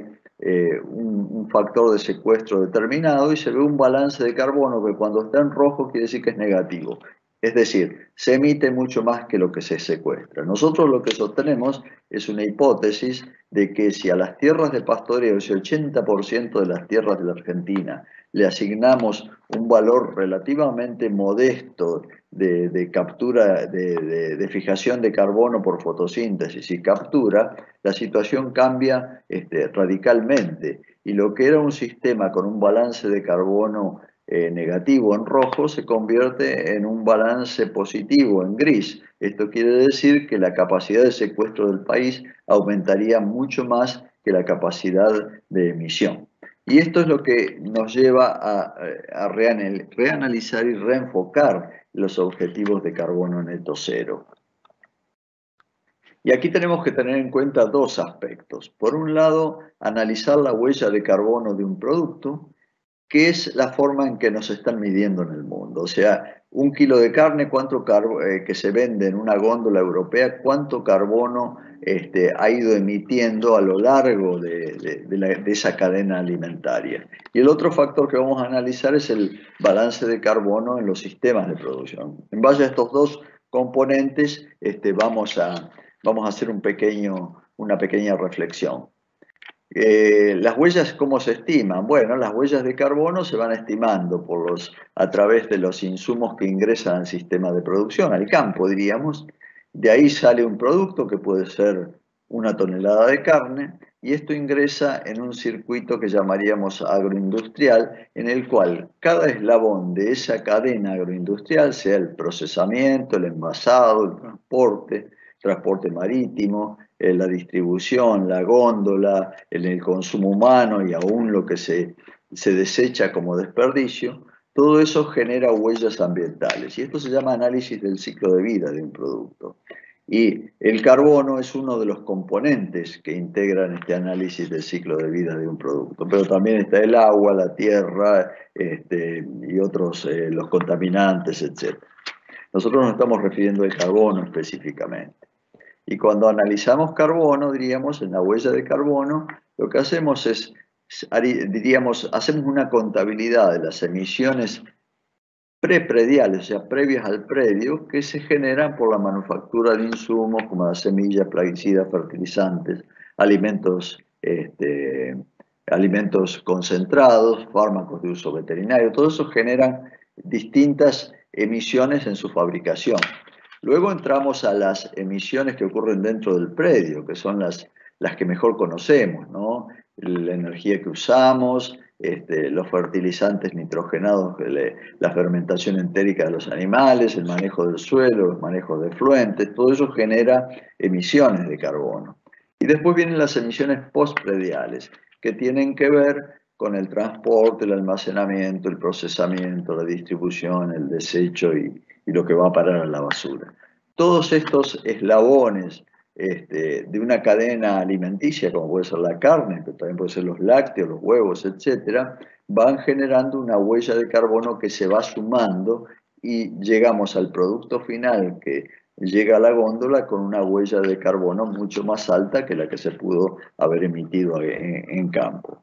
un factor de secuestro determinado y se ve un balance de carbono que cuando está en rojo quiere decir que es negativo. Es decir, se emite mucho más que lo que se secuestra. Nosotros lo que sostenemos es una hipótesis de que si a las tierras de pastoreo, ese 80% de las tierras de la Argentina, le asignamos un valor relativamente modesto de captura, de fijación de carbono por fotosíntesis y captura, la situación cambia radicalmente. Y lo que era un sistema con un balance de carbono negativo en rojo se convierte en un balance positivo en gris. Esto quiere decir que la capacidad de secuestro del país aumentaría mucho más que la capacidad de emisión. Y esto es lo que nos lleva a reanalizar y reenfocar los objetivos de carbono neto cero. Y aquí tenemos que tener en cuenta dos aspectos. Por un lado, analizar la huella de carbono de un producto, que es la forma en que nos están midiendo en el mundo. O sea, un kilo de carne que se vende en una góndola europea, cuánto carbono ha ido emitiendo a lo largo de esa cadena alimentaria. Y el otro factor que vamos a analizar es el balance de carbono en los sistemas de producción. En base a estos dos componentes vamos a hacer una pequeña reflexión. Las huellas, ¿cómo se estiman? Bueno, las huellas de carbono se van estimando a través de los insumos que ingresan al sistema de producción, al campo, diríamos. De ahí sale un producto que puede ser 1 tonelada de carne, y esto ingresa en un circuito que llamaríamos agroindustrial, en el cual cada eslabón de esa cadena agroindustrial, sea el procesamiento, el envasado, el transporte marítimo, la distribución, la góndola, el consumo humano y aún lo que se desecha como desperdicio, todo eso genera huellas ambientales. Y esto se llama análisis del ciclo de vida de un producto. Y el carbono es uno de los componentes que integran este análisis del ciclo de vida de un producto. Pero también está el agua, la tierra y otros, los contaminantes, etc. Nosotros nos estamos refiriendo al carbono específicamente. Y cuando analizamos carbono, diríamos, en la huella de carbono, lo que hacemos hacemos una contabilidad de las emisiones preprediales, o sea, previas al predio, que se generan por la manufactura de insumos como las semillas, plaguicidas, fertilizantes, alimentos concentrados, fármacos de uso veterinario. Todo eso genera distintas emisiones en su fabricación. Luego entramos a las emisiones que ocurren dentro del predio, que son las que mejor conocemos, ¿no? La energía que usamos, los fertilizantes nitrogenados, la fermentación entérica de los animales, el manejo del suelo, los manejos de efluentes, todo eso genera emisiones de carbono. Y después vienen las emisiones postprediales, que tienen que ver con el transporte, el almacenamiento, el procesamiento, la distribución, el desecho y lo que va a parar a la basura. Todos estos eslabones de una cadena alimenticia, como puede ser la carne, pero también puede ser los lácteos, los huevos, etcétera, van generando una huella de carbono que se va sumando y llegamos al producto final que llega a la góndola con una huella de carbono mucho más alta que la que se pudo haber emitido en campo.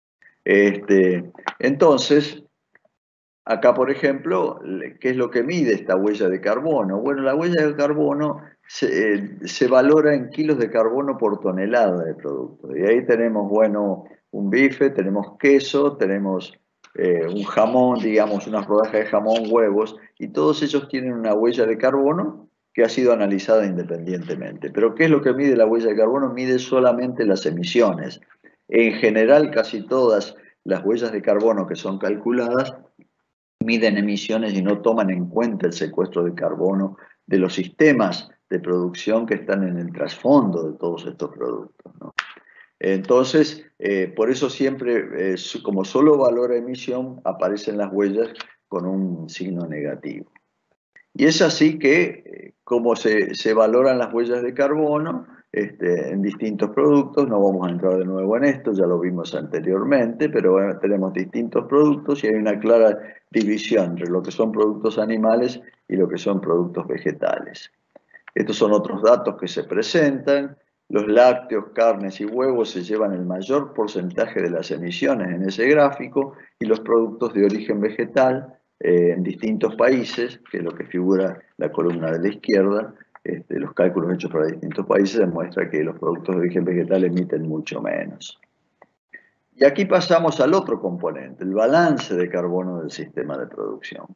Entonces, acá, por ejemplo, ¿qué es lo que mide esta huella de carbono? Bueno, la huella de carbono se valora en kilos de carbono por tonelada de producto. Y ahí tenemos, bueno, un bife, tenemos queso, tenemos un jamón, digamos, unas rodajas de jamón, huevos, y todos ellos tienen una huella de carbono que ha sido analizada independientemente. Pero ¿qué es lo que mide la huella de carbono? Mide solamente las emisiones. En general, casi todas las huellas de carbono que son calculadas miden emisiones y no toman en cuenta el secuestro de carbono de los sistemas de producción que están en el trasfondo de todos estos productos, ¿no? Entonces, por eso siempre, como solo valora emisión, aparecen las huellas con un signo negativo. Y es así que, como se valoran las huellas de carbono en distintos productos, no vamos a entrar de nuevo en esto, ya lo vimos anteriormente, pero bueno, tenemos distintos productos y hay una clara división entre lo que son productos animales y lo que son productos vegetales. Estos son otros datos que se presentan. Los lácteos, carnes y huevos se llevan el mayor porcentaje de las emisiones en ese gráfico y los productos de origen vegetal en distintos países, que es lo que figura la columna de la izquierda, los cálculos hechos para distintos países demuestran que los productos de origen vegetal emiten mucho menos. Y aquí pasamos al otro componente, el balance de carbono del sistema de producción.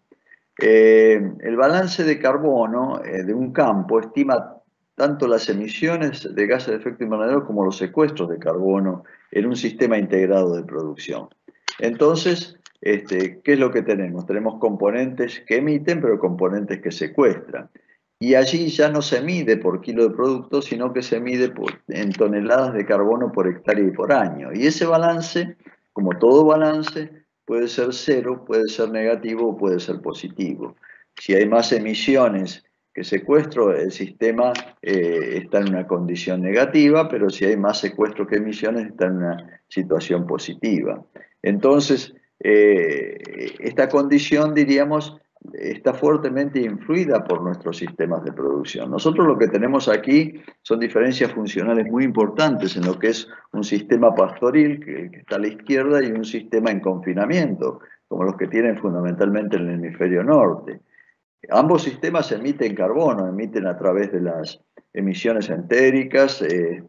El balance de carbono de un campo estima tanto las emisiones de gases de efecto invernadero como los secuestros de carbono en un sistema integrado de producción. Entonces, ¿qué es lo que tenemos? Tenemos componentes que emiten, pero componentes que secuestran. Y allí ya no se mide por kilo de producto, sino que se mide en toneladas de carbono por hectárea y por año. Y ese balance, como todo balance, puede ser cero, puede ser negativo o puede ser positivo. Si hay más emisiones que secuestro, el sistema está en una condición negativa, pero si hay más secuestro que emisiones, está en una situación positiva. Entonces, esta condición, diríamos, está fuertemente influida por nuestros sistemas de producción. Nosotros lo que tenemos aquí son diferencias funcionales muy importantes en lo que es un sistema pastoril, que está a la izquierda, y un sistema en confinamiento, como los que tienen fundamentalmente en el hemisferio norte. Ambos sistemas emiten carbono, emiten a través de las emisiones entéricas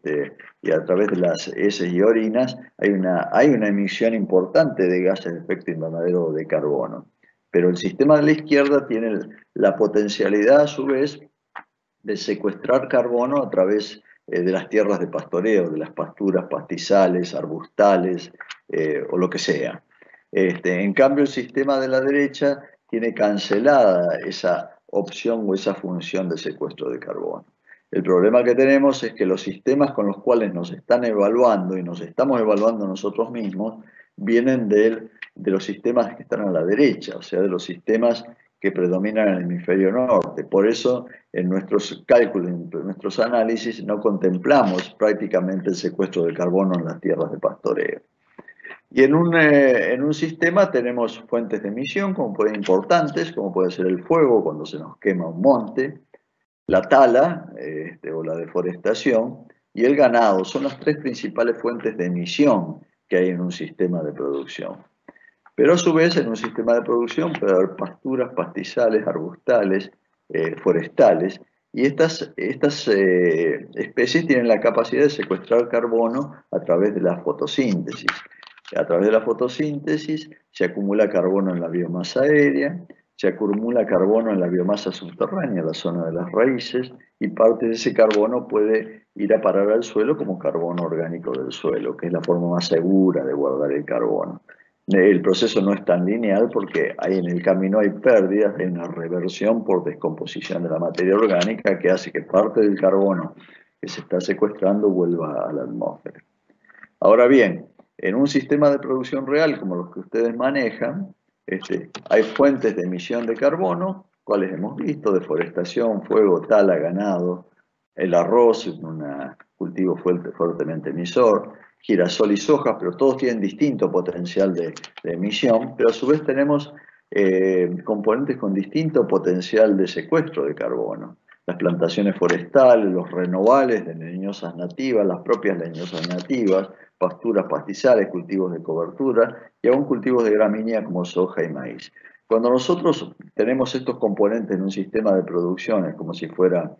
y a través de las heces y orinas. Hay una emisión importante de gases de efecto invernadero de carbono. Pero el sistema de la izquierda tiene la potencialidad, a su vez, de secuestrar carbono a través de las tierras de pastoreo, de las pasturas pastizales, arbustales o lo que sea. En cambio, el sistema de la derecha tiene cancelada esa opción o esa función de secuestro de carbono. El problema que tenemos es que los sistemas con los cuales nos están evaluando y nos estamos evaluando nosotros mismos vienen de los sistemas que están a la derecha, o sea, de los sistemas que predominan en el hemisferio norte. Por eso, en nuestros cálculos, en nuestros análisis, no contemplamos prácticamente el secuestro de carbono en las tierras de pastoreo. Y en un sistema tenemos fuentes de emisión importantes, como puede ser el fuego cuando se nos quema un monte, la tala o la deforestación y el ganado. Son las tres principales fuentes de emisión que hay en un sistema de producción. Pero a su vez en un sistema de producción puede haber pasturas, pastizales, arbustales, forestales, y estas especies tienen la capacidad de secuestrar carbono a través de la fotosíntesis. A través de la fotosíntesis se acumula carbono en la biomasa aérea, se acumula carbono en la biomasa subterránea, la zona de las raíces, y parte de ese carbono puede ir a parar al suelo como carbono orgánico del suelo, que es la forma más segura de guardar el carbono. El proceso no es tan lineal porque en el camino hay pérdidas, hay una reversión por descomposición de la materia orgánica que hace que parte del carbono que se está secuestrando vuelva a la atmósfera. Ahora bien, en un sistema de producción real como los que ustedes manejan, hay fuentes de emisión de carbono, cuales hemos visto: deforestación, fuego, tala, ganado, el arroz, un cultivo fuertemente emisor, girasol y soja, pero todos tienen distinto potencial de emisión, pero a su vez tenemos componentes con distinto potencial de secuestro de carbono. Las plantaciones forestales, los renovales de leñosas nativas, las propias leñosas nativas, pasturas pastizales, cultivos de cobertura y aún cultivos de gramínea como soja y maíz. Cuando nosotros tenemos estos componentes en un sistema de producción, es como si fuera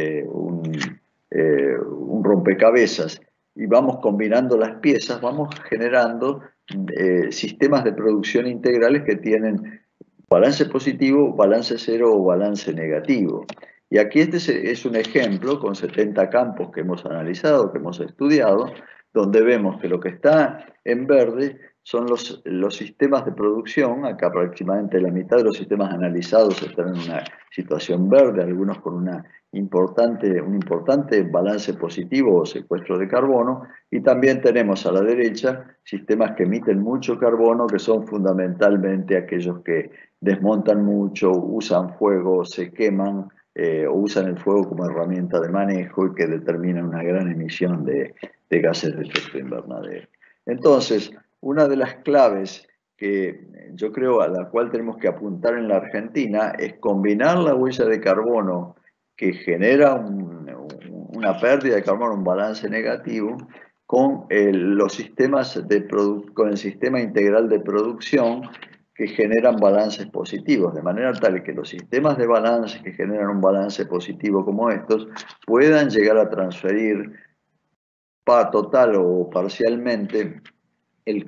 un rompecabezas, y vamos combinando las piezas, vamos generando sistemas de producción integrales que tienen balance positivo, balance cero o balance negativo. Y aquí este es un ejemplo con 70 campos que hemos analizado, que hemos estudiado, donde vemos que lo que está en verde son los sistemas de producción. Acá aproximadamente la mitad de los sistemas analizados están en una situación verde, algunos con un importante balance positivo o secuestro de carbono, y también tenemos a la derecha sistemas que emiten mucho carbono, que son fundamentalmente aquellos que desmontan mucho, usan fuego, se queman o usan el fuego como herramienta de manejo y que determinan una gran emisión de gases de efecto invernadero. Entonces, una de las claves que yo creo a la cual tenemos que apuntar en la Argentina es combinar la huella de carbono que genera una pérdida de carbono, un balance negativo, con los sistemas con el sistema integral de producción que generan balances positivos, de manera tal que los sistemas de balance que generan un balance positivo como estos puedan llegar a transferir total o parcialmente el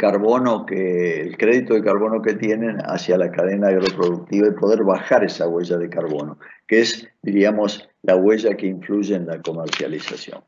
crédito de carbono que tienen hacia la cadena agroproductiva y poder bajar esa huella de carbono, que es, diríamos, la huella que influye en la comercialización.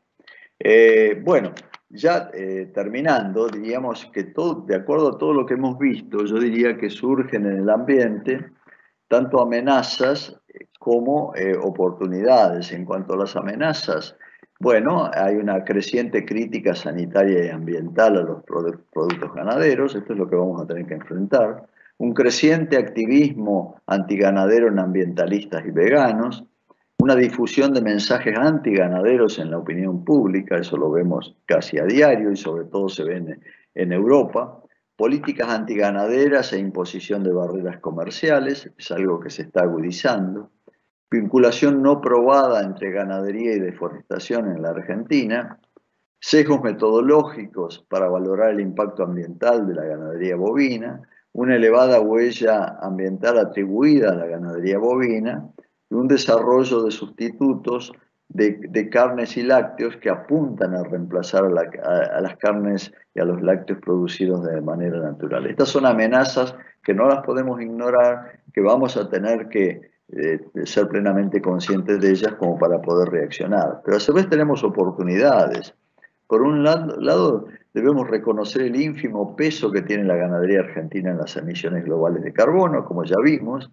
Bueno, ya terminando, diríamos que todo, de acuerdo a todo lo que hemos visto, yo diría que surgen en el ambiente tanto amenazas como oportunidades. En cuanto a las amenazas, bueno, hay una creciente crítica sanitaria y ambiental a los productos ganaderos, esto es lo que vamos a tener que enfrentar, un creciente activismo antiganadero en ambientalistas y veganos, una difusión de mensajes antiganaderos en la opinión pública, eso lo vemos casi a diario y sobre todo se ve en Europa, políticas antiganaderas e imposición de barreras comerciales, es algo que se está agudizando, vinculación no probada entre ganadería y deforestación en la Argentina, sesgos metodológicos para valorar el impacto ambiental de la ganadería bovina, una elevada huella ambiental atribuida a la ganadería bovina y un desarrollo de sustitutos de carnes y lácteos que apuntan a reemplazar a las carnes y a los lácteos producidos de manera natural. Estas son amenazas que no las podemos ignorar, que vamos a tener que ser plenamente conscientes de ellas como para poder reaccionar. Pero a su vez tenemos oportunidades. Por un lado, debemos reconocer el ínfimo peso que tiene la ganadería argentina en las emisiones globales de carbono, como ya vimos.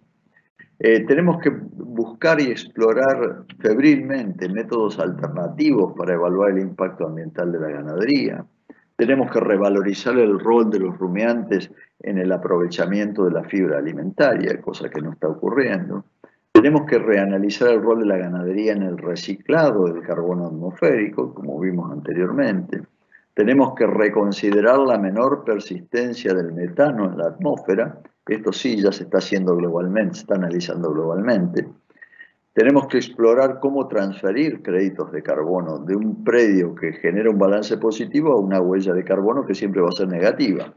Tenemos que buscar y explorar febrilmente métodos alternativos para evaluar el impacto ambiental de la ganadería. Tenemos que revalorizar el rol de los rumiantes en el aprovechamiento de la fibra alimentaria, cosa que no está ocurriendo. Tenemos que reanalizar el rol de la ganadería en el reciclado del carbono atmosférico, como vimos anteriormente. Tenemos que reconsiderar la menor persistencia del metano en la atmósfera. Esto sí ya se está haciendo globalmente, se está analizando globalmente. Tenemos que explorar cómo transferir créditos de carbono de un predio que genera un balance positivo a una huella de carbono que siempre va a ser negativa.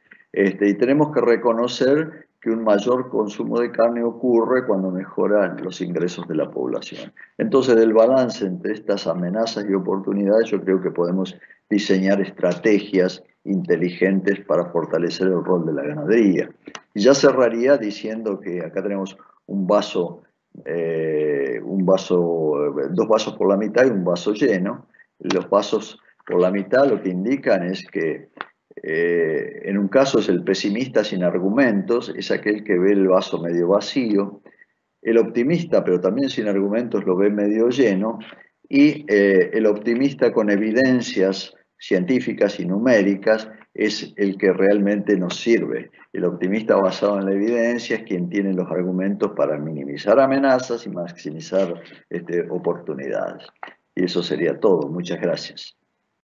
Y tenemos que reconocer que un mayor consumo de carne ocurre cuando mejoran los ingresos de la población. Entonces, del balance entre estas amenazas y oportunidades, yo creo que podemos diseñar estrategias inteligentes para fortalecer el rol de la ganadería. Y ya cerraría diciendo que acá tenemos dos vasos por la mitad y un vaso lleno. Los vasos por la mitad lo que indican es que en un caso es el pesimista sin argumentos, es aquel que ve el vaso medio vacío. El optimista, pero también sin argumentos, lo ve medio lleno. Y el optimista con evidencias científicas y numéricas es el que realmente nos sirve. El optimista basado en la evidencia es quien tiene los argumentos para minimizar amenazas y maximizar oportunidades. Y eso sería todo. Muchas gracias.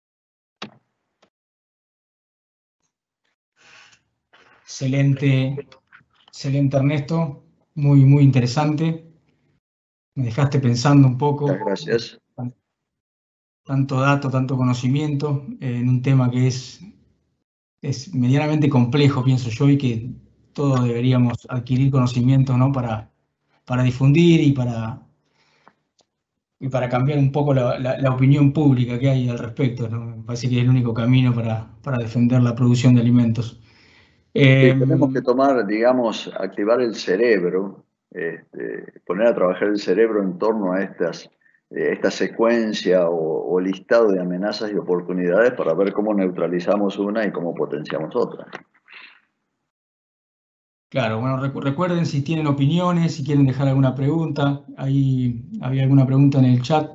Excelente, excelente Ernesto, muy interesante. Me dejaste pensando un poco. Muchas gracias. Tanto dato, tanto conocimiento en un tema que es medianamente complejo, pienso yo, y que todos deberíamos adquirir conocimientos, ¿no? para difundir y para cambiar un poco la opinión pública que hay al respecto, ¿no? Me parece que es el único camino para defender la producción de alimentos. Tenemos que tomar, digamos, activar el cerebro, poner a trabajar el cerebro en torno a esta secuencia o listado de amenazas y oportunidades para ver cómo neutralizamos una y cómo potenciamos otra. Claro, bueno, recuerden si tienen opiniones, si quieren dejar alguna pregunta. Ahí había alguna pregunta en el chat.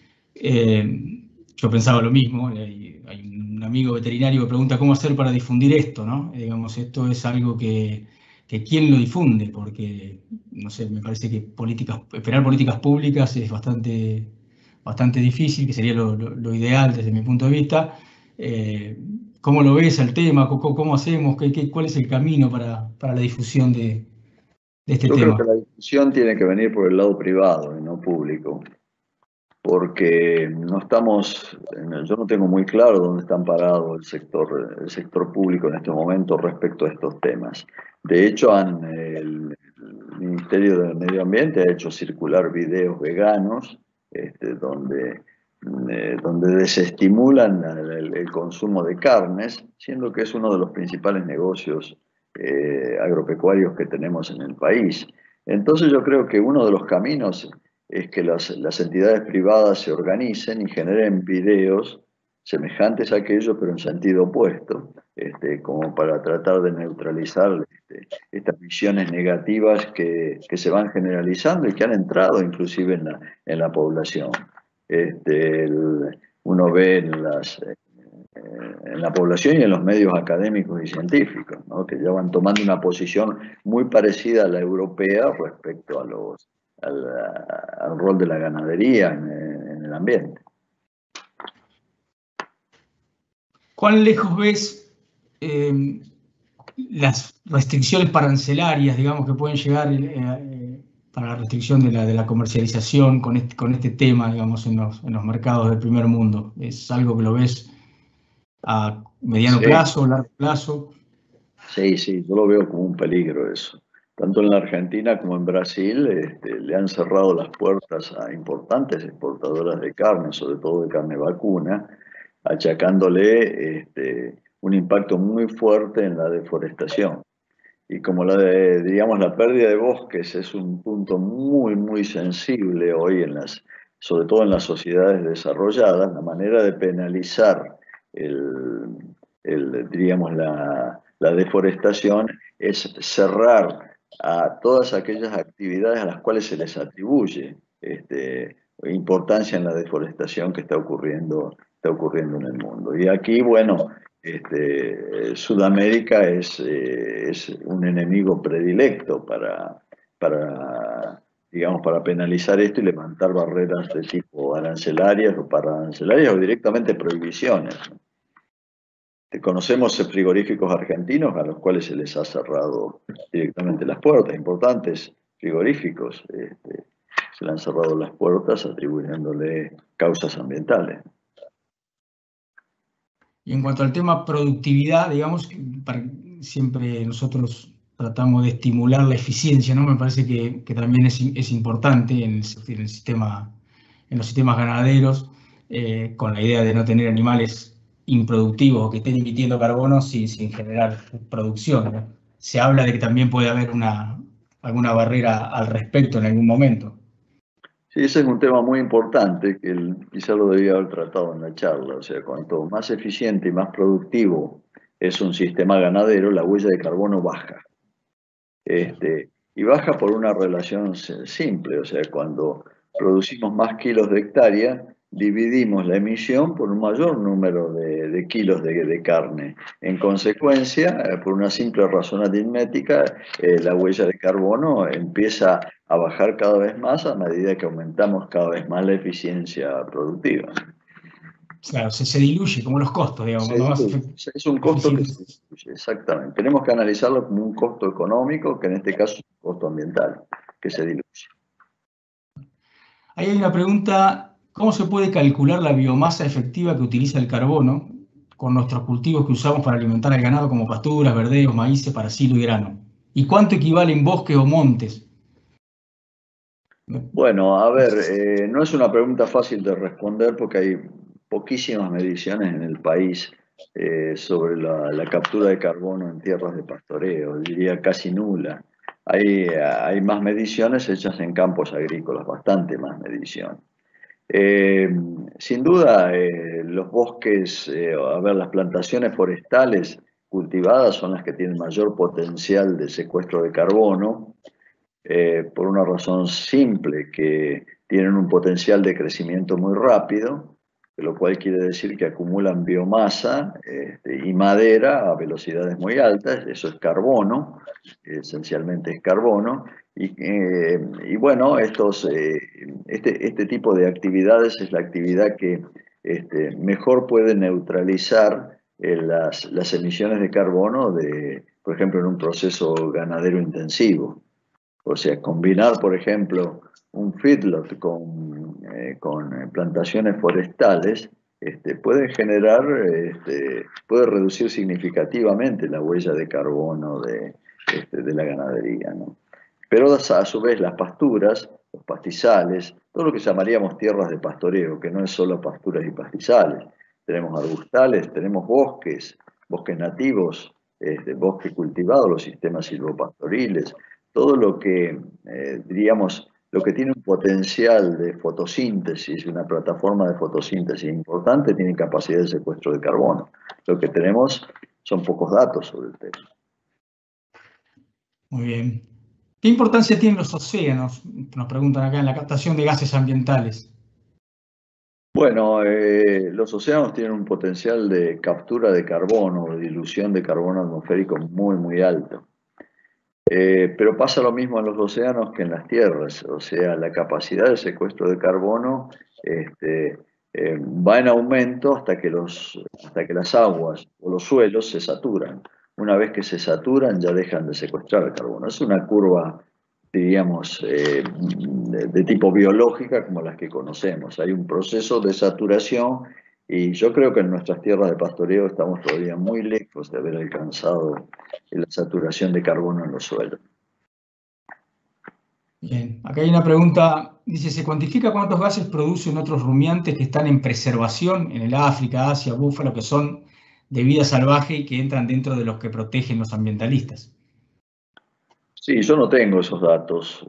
Yo pensaba lo mismo. Hay un amigo veterinario que pregunta cómo hacer para difundir esto, ¿no? Digamos, esto es algo que quién lo difunde, porque, no sé, me parece que esperar políticas públicas es bastante difícil, que sería lo ideal desde mi punto de vista. ¿Cómo lo ves el tema? ¿Cómo hacemos? ¿Cuál es el camino para la difusión de este tema? Yo creo que la difusión tiene que venir por el lado privado y no público, porque yo no tengo muy claro dónde están parados el sector público en este momento respecto a estos temas. De hecho, el Ministerio del Medio Ambiente ha hecho circular videos veganos, donde donde desestimulan el consumo de carnes, siendo que es uno de los principales negocios agropecuarios que tenemos en el país. Entonces yo creo que uno de los caminos es que las entidades privadas se organicen y generen videos semejantes a aquellos, pero en sentido opuesto, como para tratar de neutralizar estas visiones negativas que se van generalizando y que han entrado inclusive en la población. Uno ve en la población y en los medios académicos y científicos, ¿no? Que ya van tomando una posición muy parecida a la europea respecto al rol de la ganadería en el ambiente. ¿Cuán lejos ves las restricciones arancelarias, digamos, que pueden llegar para la restricción de la comercialización con este tema, digamos, en los mercados del primer mundo? ¿Es algo que lo ves a mediano plazo, largo plazo? Sí, yo lo veo como un peligro eso. Tanto en la Argentina como en Brasil le han cerrado las puertas a importantes exportadoras de carne, sobre todo de carne vacuna, achacándole un impacto muy fuerte en la deforestación. Y como digamos, la pérdida de bosques es un punto muy sensible hoy sobre todo en las sociedades desarrolladas, la manera de penalizar diríamos, la deforestación es cerrar a todas aquellas actividades a las cuales se les atribuye importancia en la deforestación que está ocurriendo en el mundo. Y aquí, bueno, Sudamérica es un enemigo predilecto digamos, para penalizar esto y levantar barreras de tipo arancelarias o pararancelarias o directamente prohibiciones, ¿no? Conocemos frigoríficos argentinos a los cuales se les ha cerrado directamente las puertas, importantes frigoríficos, se le han cerrado las puertas atribuyéndole causas ambientales. Y en cuanto al tema productividad, digamos, siempre nosotros tratamos de estimular la eficiencia, ¿no? Me parece que también es importante en los sistemas ganaderos, con la idea de no tener animales improductivos o que estén emitiendo carbono sin generar producción, ¿no? Se habla de que también puede haber alguna barrera al respecto en algún momento. Sí, ese es un tema muy importante que quizá lo debía haber tratado en la charla. O sea, cuanto más eficiente y más productivo es un sistema ganadero, la huella de carbono baja. Y baja por una relación simple. O sea, cuando producimos más kilos de hectárea, dividimos la emisión por un mayor número de kilos de carne. En consecuencia, por una simple razón aritmética, la huella de carbono empieza a bajar cada vez más a medida que aumentamos cada vez más la eficiencia productiva. Claro, se diluye como los costos, digamos. Es un costo que se diluye, exactamente. Tenemos que analizarlo como un costo económico, que en este caso es un costo ambiental, que se diluye. Ahí hay una pregunta: ¿cómo se puede calcular la biomasa efectiva que utiliza el carbono con nuestros cultivos que usamos para alimentar al ganado, como pasturas, verdeos, maíces, parasilo y grano? ¿Y cuánto equivale en bosques o montes? Bueno, a ver, no es una pregunta fácil de responder porque hay poquísimas mediciones en el país sobre la captura de carbono en tierras de pastoreo, diría casi nula. Hay más mediciones hechas en campos agrícolas, bastante más mediciones. Sin duda, los bosques, las plantaciones forestales cultivadas son las que tienen mayor potencial de secuestro de carbono, por una razón simple, que tienen un potencial de crecimiento muy rápido, lo cual quiere decir que acumulan biomasa y madera a velocidades muy altas. Eso es carbono, esencialmente es carbono. Y bueno, este tipo de actividades es la actividad que mejor puede neutralizar las emisiones de carbono, por ejemplo, en un proceso ganadero intensivo. O sea, combinar, por ejemplo, un feedlot con plantaciones forestales puede puede reducir significativamente la huella de carbono de la ganadería, ¿no? Pero a su vez los pastizales, todo lo que llamaríamos tierras de pastoreo, que no es solo pasturas y pastizales. Tenemos arbustales, tenemos bosques, bosques nativos, bosque cultivado, los sistemas silvopastoriles, todo lo que, diríamos, lo que tiene un potencial de fotosíntesis, una plataforma de fotosíntesis importante, tiene capacidad de secuestro de carbono. Lo que tenemos son pocos datos sobre el tema. Muy bien. ¿Qué importancia tienen los océanos? Nos preguntan acá en la captación de gases ambientales. Bueno, los océanos tienen un potencial de captura de carbono, de dilución de carbono atmosférico muy, muy alto. Pero pasa lo mismo en los océanos que en las tierras, o sea, la capacidad de secuestro de carbono va en aumento hasta que las aguas o los suelos se saturan. Una vez que se saturan ya dejan de secuestrar el carbono. Es una curva, diríamos, de tipo biológica como las que conocemos. Hay un proceso de saturación y yo creo que en nuestras tierras de pastoreo estamos todavía muy lejos de haber alcanzado la saturación de carbono en los suelos. Bien, acá hay una pregunta, dice, ¿se cuantifica cuántos gases producen otros rumiantes que están en preservación en el África, Asia, búfalo, que son de vida salvaje y que entran dentro de los que protegen los ambientalistas? Sí, yo no tengo esos datos,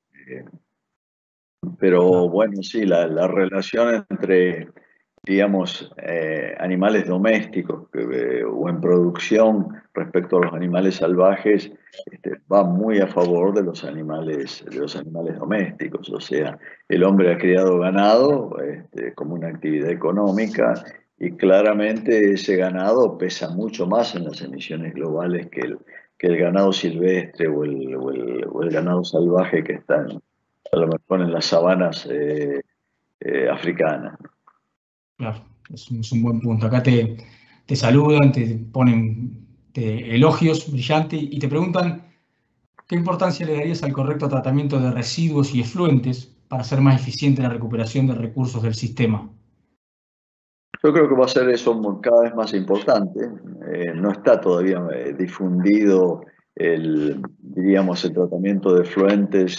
pero bueno, sí, la relación entre, digamos, animales domésticos o en producción respecto a los animales salvajes va muy a favor de los animales domésticos. O sea, el hombre ha criado ganado como una actividad económica y claramente ese ganado pesa mucho más en las emisiones globales que el ganado silvestre o el ganado salvaje que están a lo mejor en las sabanas africanas. Claro, es un buen punto. Acá te saludan, te ponen elogios brillantes y te preguntan qué importancia le darías al correcto tratamiento de residuos y efluentes para hacer más eficiente la recuperación de recursos del sistema. Yo creo que va a ser eso cada vez más importante. No está todavía difundido diríamos, el tratamiento de efluentes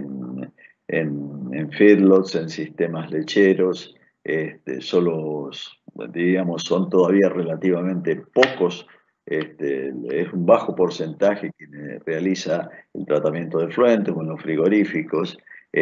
en feedlots, en sistemas lecheros. Diríamos, son todavía relativamente pocos. Es un bajo porcentaje quien realiza el tratamiento de efluentes o en los frigoríficos.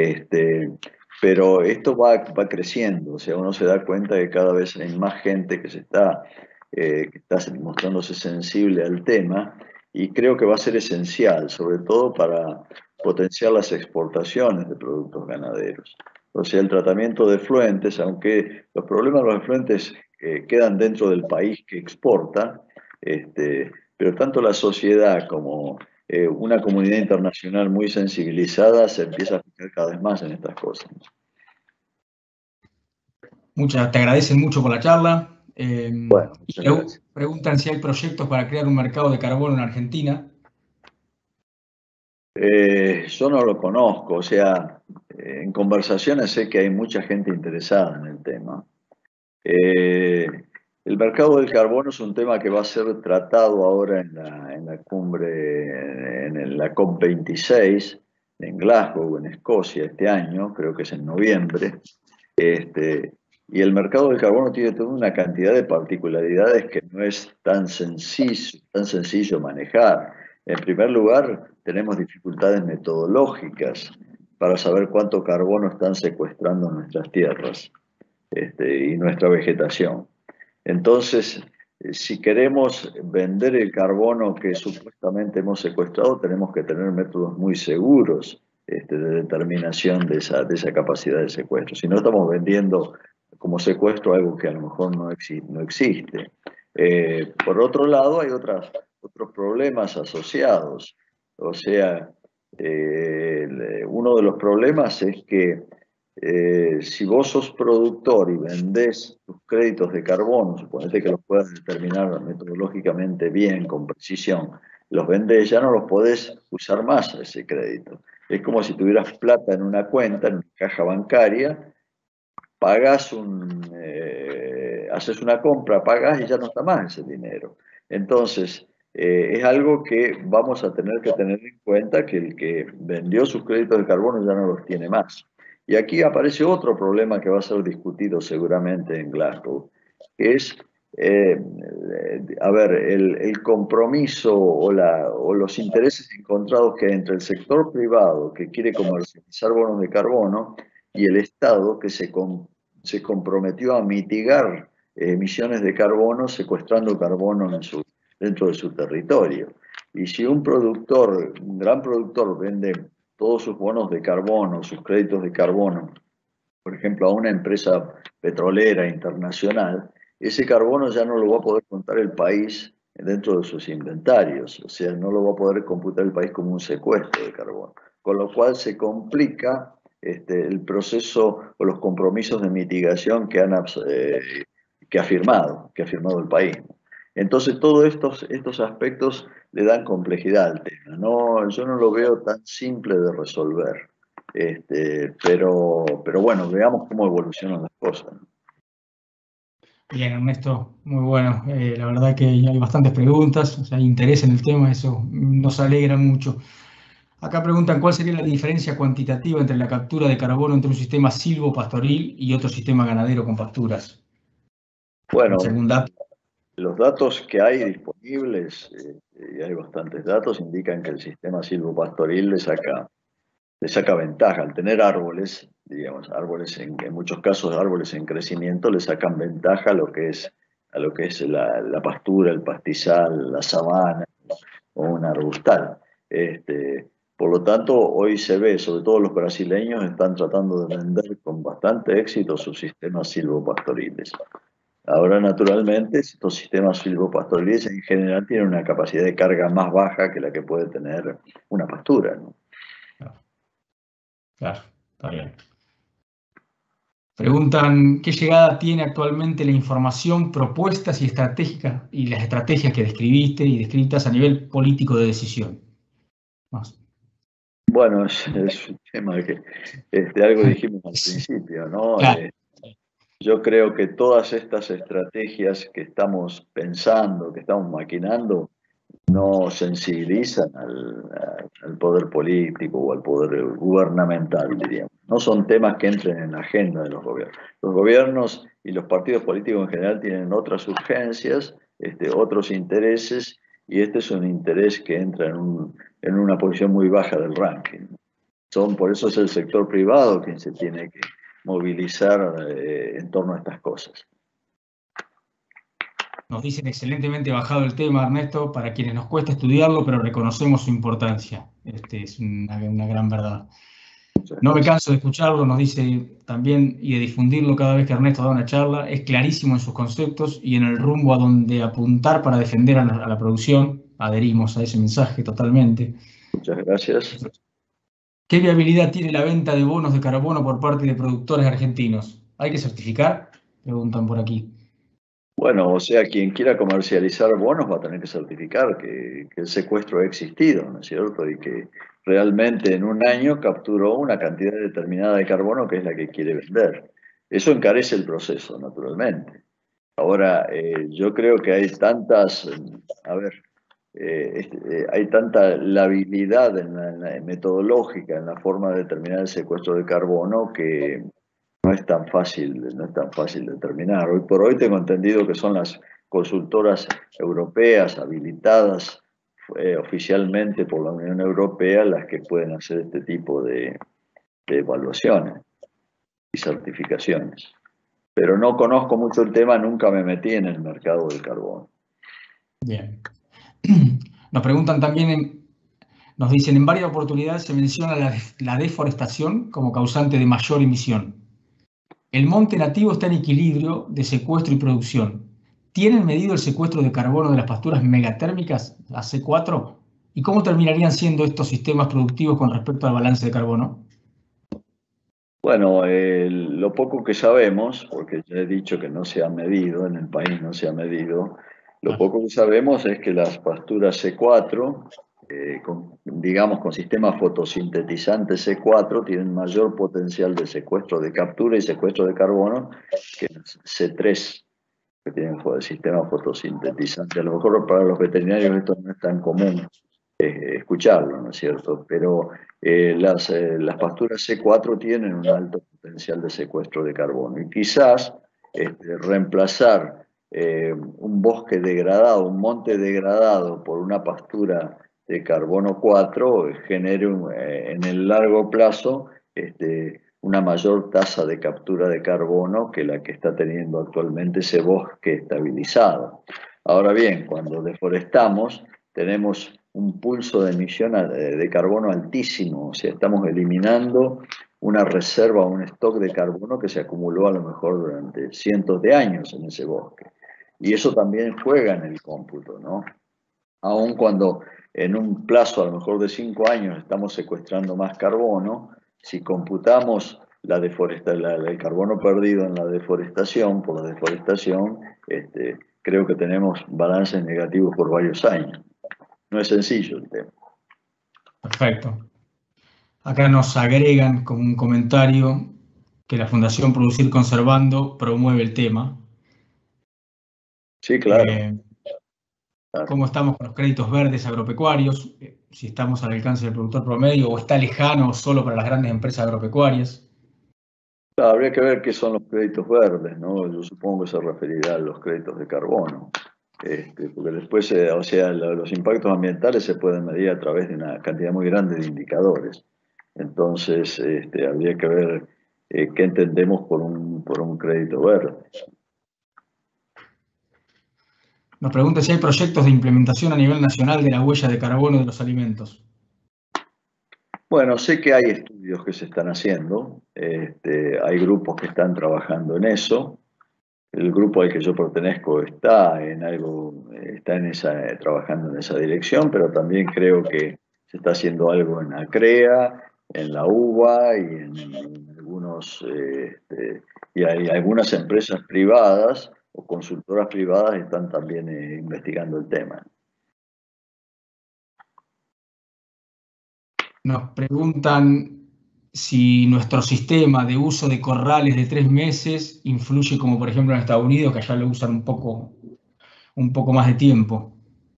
Pero esto va creciendo, o sea, uno se da cuenta que cada vez hay más gente que que está mostrándose sensible al tema y creo que va a ser esencial, sobre todo para potenciar las exportaciones de productos ganaderos. O sea, el tratamiento de efluentes, aunque los problemas de los efluentes quedan dentro del país que exporta, pero tanto la sociedad como una comunidad internacional muy sensibilizada se empieza a fijar cada vez más en estas cosas. Te agradecen mucho por la charla. Bueno, muchas gracias. Preguntan si hay proyectos para crear un mercado de carbono en Argentina. Yo no lo conozco, o sea, en conversaciones sé que hay mucha gente interesada en el tema. El mercado del carbono es un tema que va a ser tratado ahora en la cumbre, en la COP26 en Glasgow, en Escocia, este año, creo que es en noviembre. Y el mercado del carbono tiene toda una cantidad de particularidades que no es tan sencillo manejar. En primer lugar, tenemos dificultades metodológicas para saber cuánto carbono están secuestrando nuestras tierras y nuestra vegetación. Entonces, si queremos vender el carbono que supuestamente hemos secuestrado, tenemos que tener métodos muy seguros de determinación de esa capacidad de secuestro. Si no, estamos vendiendo como secuestro algo que a lo mejor no existe. Por otro lado, hay otros problemas asociados. O sea, uno de los problemas es que si vos sos productor y vendés tus créditos de carbono, suponete que los puedas determinar metodológicamente bien, con precisión, los vendés, ya no los podés usar más ese crédito. Es como si tuvieras plata en una cuenta, en una caja bancaria, haces una compra, pagás y ya no está más ese dinero. Entonces, es algo que vamos a tener que tener en cuenta, que el que vendió sus créditos de carbono ya no los tiene más. Y aquí aparece otro problema que va a ser discutido seguramente en Glasgow, que es, el compromiso o los intereses encontrados que hay entre el sector privado que quiere comercializar bonos de carbono y el Estado que se comprometió a mitigar emisiones de carbono secuestrando carbono dentro de su territorio. Y si un gran productor, vende todos sus bonos de carbono, sus créditos de carbono, por ejemplo, a una empresa petrolera internacional, ese carbono ya no lo va a poder contar el país dentro de sus inventarios, o sea, no lo va a poder computar el país como un secuestro de carbono, con lo cual se complica el proceso o los compromisos de mitigación que ha firmado el país. Entonces, todos estos aspectos le dan complejidad al tema. No, yo no lo veo tan simple de resolver. Pero bueno, veamos cómo evolucionan las cosas. Bien, Ernesto, muy bueno. La verdad que hay bastantes preguntas, o sea, hay interés en el tema, eso nos alegra mucho. Acá preguntan cuál sería la diferencia cuantitativa entre la captura de carbono entre un sistema silvopastoril y otro sistema ganadero con pasturas. Bueno, ¿Algún dato? los datos que hay disponibles, y hay bastantes datos, indican que el sistema silvopastoril le saca ventaja. Al tener árboles, digamos, en muchos casos árboles en crecimiento, le sacan ventaja a lo que es la pastura, el pastizal, la sabana o un arbustal. Por lo tanto, hoy se ve, sobre todo los brasileños están tratando de vender con bastante éxito sus sistemas silvopastoriles. Ahora, naturalmente, estos sistemas silvopastoriles en general tienen una capacidad de carga más baja que la que puede tener una pastura, ¿no? Claro, está bien. Preguntan qué llegada tiene actualmente la información, propuestas y las estrategias que describiste y descritas a nivel político de decisión. Más. Bueno, es un tema que algo dijimos al principio, ¿no? Claro. Yo creo que todas estas estrategias que estamos pensando, que estamos maquinando, no sensibilizan al poder político o al poder gubernamental, diríamos. No son temas que entren en la agenda de los gobiernos. Los gobiernos y los partidos políticos en general tienen otras urgencias, otros intereses, y este es un interés que entra en una posición muy baja del ranking. Por eso es el sector privado quien se tiene que movilizar en torno a estas cosas. Nos dicen excelentemente bajado el tema, Ernesto, para quienes nos cuesta estudiarlo, pero reconocemos su importancia. Es una gran verdad. No me canso de escucharlo, nos dice también, y de difundirlo cada vez que Ernesto da una charla. Es clarísimo en sus conceptos y en el rumbo a donde apuntar para defender a la producción. Adherimos a ese mensaje totalmente. Muchas gracias. ¿Qué viabilidad tiene la venta de bonos de carbono por parte de productores argentinos? ¿Hay que certificar? Preguntan por aquí. Bueno, o sea, quien quiera comercializar bonos va a tener que certificar que el secuestro ha existido, ¿no es cierto? Y que realmente en un año capturó una cantidad determinada de carbono que es la que quiere vender. Eso encarece el proceso, naturalmente. Ahora, yo creo que hay hay tanta labilidad en la metodológica, en la forma de determinar el secuestro de carbono que no es tan fácil determinar. Hoy por hoy tengo entendido que son las consultoras europeas habilitadas oficialmente por la Unión Europea las que pueden hacer este tipo de evaluaciones y certificaciones. Pero no conozco mucho el tema, nunca me metí en el mercado del carbón. Bien. Nos preguntan también, nos dicen, en varias oportunidades se menciona la deforestación como causante de mayor emisión. El monte nativo está en equilibrio de secuestro y producción. ¿Tienen medido el secuestro de carbono de las pasturas megatérmicas, la C4? ¿Y cómo terminarían siendo estos sistemas productivos con respecto al balance de carbono? Bueno, lo poco que sabemos, porque ya he dicho que no se ha medido, en el país no se ha medido, lo poco que sabemos es que las pasturas C4, digamos con sistema fotosintetizante C4, tienen mayor potencial de secuestro de captura y secuestro de carbono que las C3. que tienen sistema fotosintetizante. A lo mejor para los veterinarios esto no es tan común escucharlo, ¿no es cierto? Pero las pasturas C4 tienen un alto potencial de secuestro de carbono y quizás reemplazar un bosque degradado, un monte degradado por una pastura de carbono 4 genere en el largo plazo una mayor tasa de captura de carbono que la que está teniendo actualmente ese bosque estabilizado. Ahora bien, cuando deforestamos, tenemos un pulso de emisión de carbono altísimo, o sea, estamos eliminando una reserva, un stock de carbono que se acumuló a lo mejor durante cientos de años en ese bosque. Y eso también juega en el cómputo, ¿no? Aun cuando en un plazo a lo mejor de 5 años estamos secuestrando más carbono, si computamos el carbono perdido en la deforestación, por la deforestación, creo que tenemos balances negativos por varios años. No es sencillo el tema. Perfecto. Acá nos agregan como un comentario que la Fundación Producir Conservando promueve el tema. Sí, claro. ¿Cómo estamos con los créditos verdes agropecuarios? Si estamos al alcance del productor promedio o está lejano solo para las grandes empresas agropecuarias. Claro, habría que ver qué son los créditos verdes, ¿no? Yo supongo que se referirá a los créditos de carbono. Porque después, o sea, los impactos ambientales se pueden medir a través de una cantidad muy grande de indicadores. Entonces, habría que ver qué entendemos por un crédito verde. Nos pregunta si hay proyectos de implementación a nivel nacional de la huella de carbono de los alimentos. Bueno, sé que hay estudios que se están haciendo, hay grupos que están trabajando en eso. El grupo al que yo pertenezco está trabajando en esa dirección, pero también creo que se está haciendo algo en ACREA, en la UBA y en algunos, y hay algunas empresas privadas o consultoras privadas que están también investigando el tema. Nos preguntan si nuestro sistema de uso de corrales de 3 meses influye como por ejemplo en Estados Unidos, que allá lo usan un poco más de tiempo.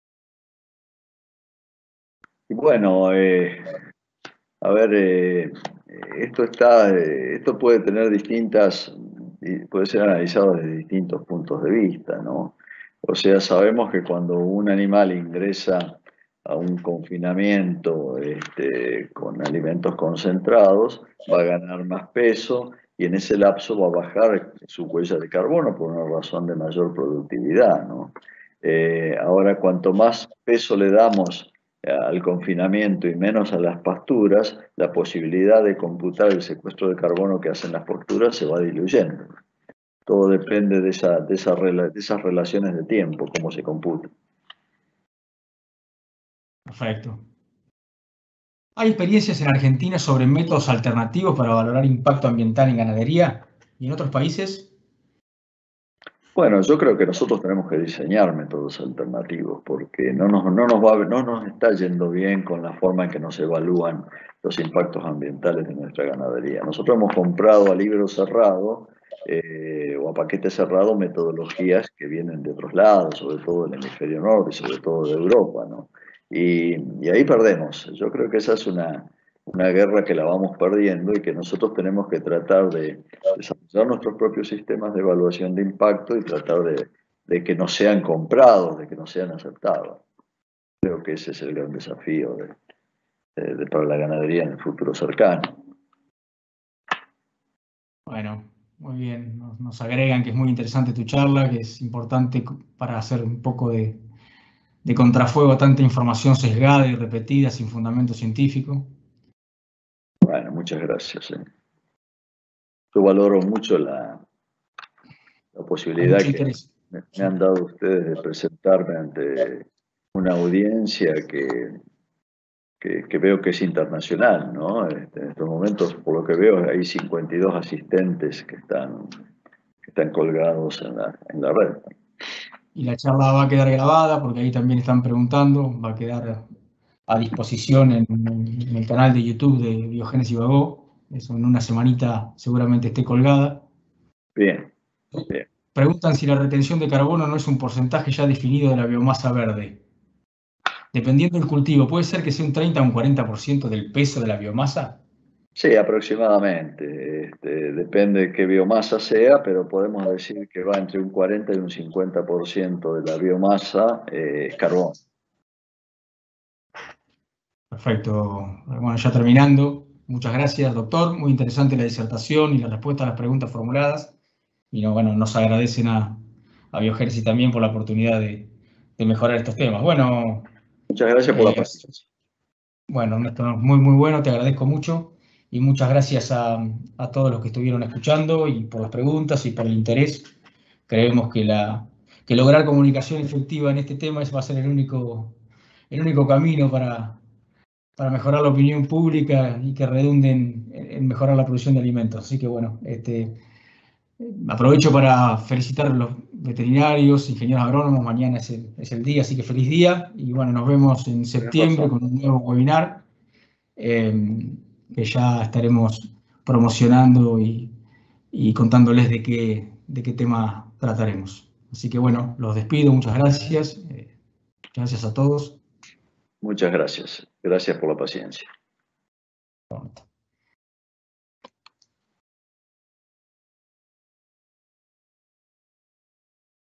Y bueno, a ver, esto puede tener puede ser analizado desde distintos puntos de vista, ¿no? O sea, sabemos que cuando un animal ingresa a un confinamiento con alimentos concentrados, va a ganar más peso y en ese lapso va a bajar su huella de carbono por una razón de mayor productividad, ¿no? Ahora, cuanto más peso le damos al confinamiento y menos a las pasturas, la posibilidad de computar el secuestro de carbono que hacen las pasturas se va diluyendo. Todo depende de esas relaciones de tiempo, cómo se computa. Perfecto. ¿Hay experiencias en Argentina sobre métodos alternativos para valorar impacto ambiental en ganadería y en otros países? Bueno, yo creo que nosotros tenemos que diseñar métodos alternativos porque no nos está yendo bien con la forma en que nos evalúan los impactos ambientales de nuestra ganadería. Nosotros hemos comprado a libro cerrado o a paquete cerrado metodologías que vienen de otros lados, sobre todo del hemisferio norte y sobre todo de Europa, ¿no? Y ahí perdemos. Yo creo que esa es una guerra que la vamos perdiendo y que nosotros tenemos que tratar de desarrollar nuestros propios sistemas de evaluación de impacto y tratar de que no sean comprados, de que no sean aceptados. Creo que ese es el gran desafío para la ganadería en el futuro cercano. Bueno, muy bien. Nos agregan que es muy interesante tu charla, que es importante para hacer un poco de contrafuego a tanta información sesgada y repetida sin fundamento científico. Bueno, muchas gracias. Yo valoro mucho la posibilidad que me han dado ustedes de presentarme ante una audiencia que veo que es internacional, ¿no? En estos momentos, por lo que veo, hay 52 asistentes que están colgados en la red. Y la charla va a quedar grabada, porque ahí también están preguntando, va a quedar a disposición en el canal de YouTube de Biogénesis Vagó. Eso en una semanita seguramente esté colgada. Bien, bien. Preguntan si la retención de carbono no es un porcentaje ya definido de la biomasa verde. Dependiendo del cultivo, ¿puede ser que sea un 30 o un 40% del peso de la biomasa? Sí, aproximadamente. Depende de qué biomasa sea, pero podemos decir que va entre un 40 y un 50% de la biomasa carbón. Perfecto. Bueno, ya terminando. Muchas gracias, doctor. Muy interesante la disertación y la respuesta a las preguntas formuladas. Y no, bueno, nos agradecen a Biogénesis también por la oportunidad de mejorar estos temas. Bueno, Muchas gracias por la eh, paciencia. bueno, Néstor, muy, muy bueno, te agradezco mucho. Y muchas gracias a todos los que estuvieron escuchando y por las preguntas y por el interés. Creemos que lograr comunicación efectiva en este tema va a ser el único camino para mejorar la opinión pública y que redunde en mejorar la producción de alimentos. Así que bueno, aprovecho para felicitar a los veterinarios, ingenieros agrónomos, mañana es el día, así que feliz día y bueno, nos vemos en Tienes septiembre razón. con un nuevo webinar que ya estaremos promocionando y contándoles de qué tema trataremos. Así que bueno, los despido, muchas gracias. Gracias a todos. Muchas gracias. Gracias por la paciencia.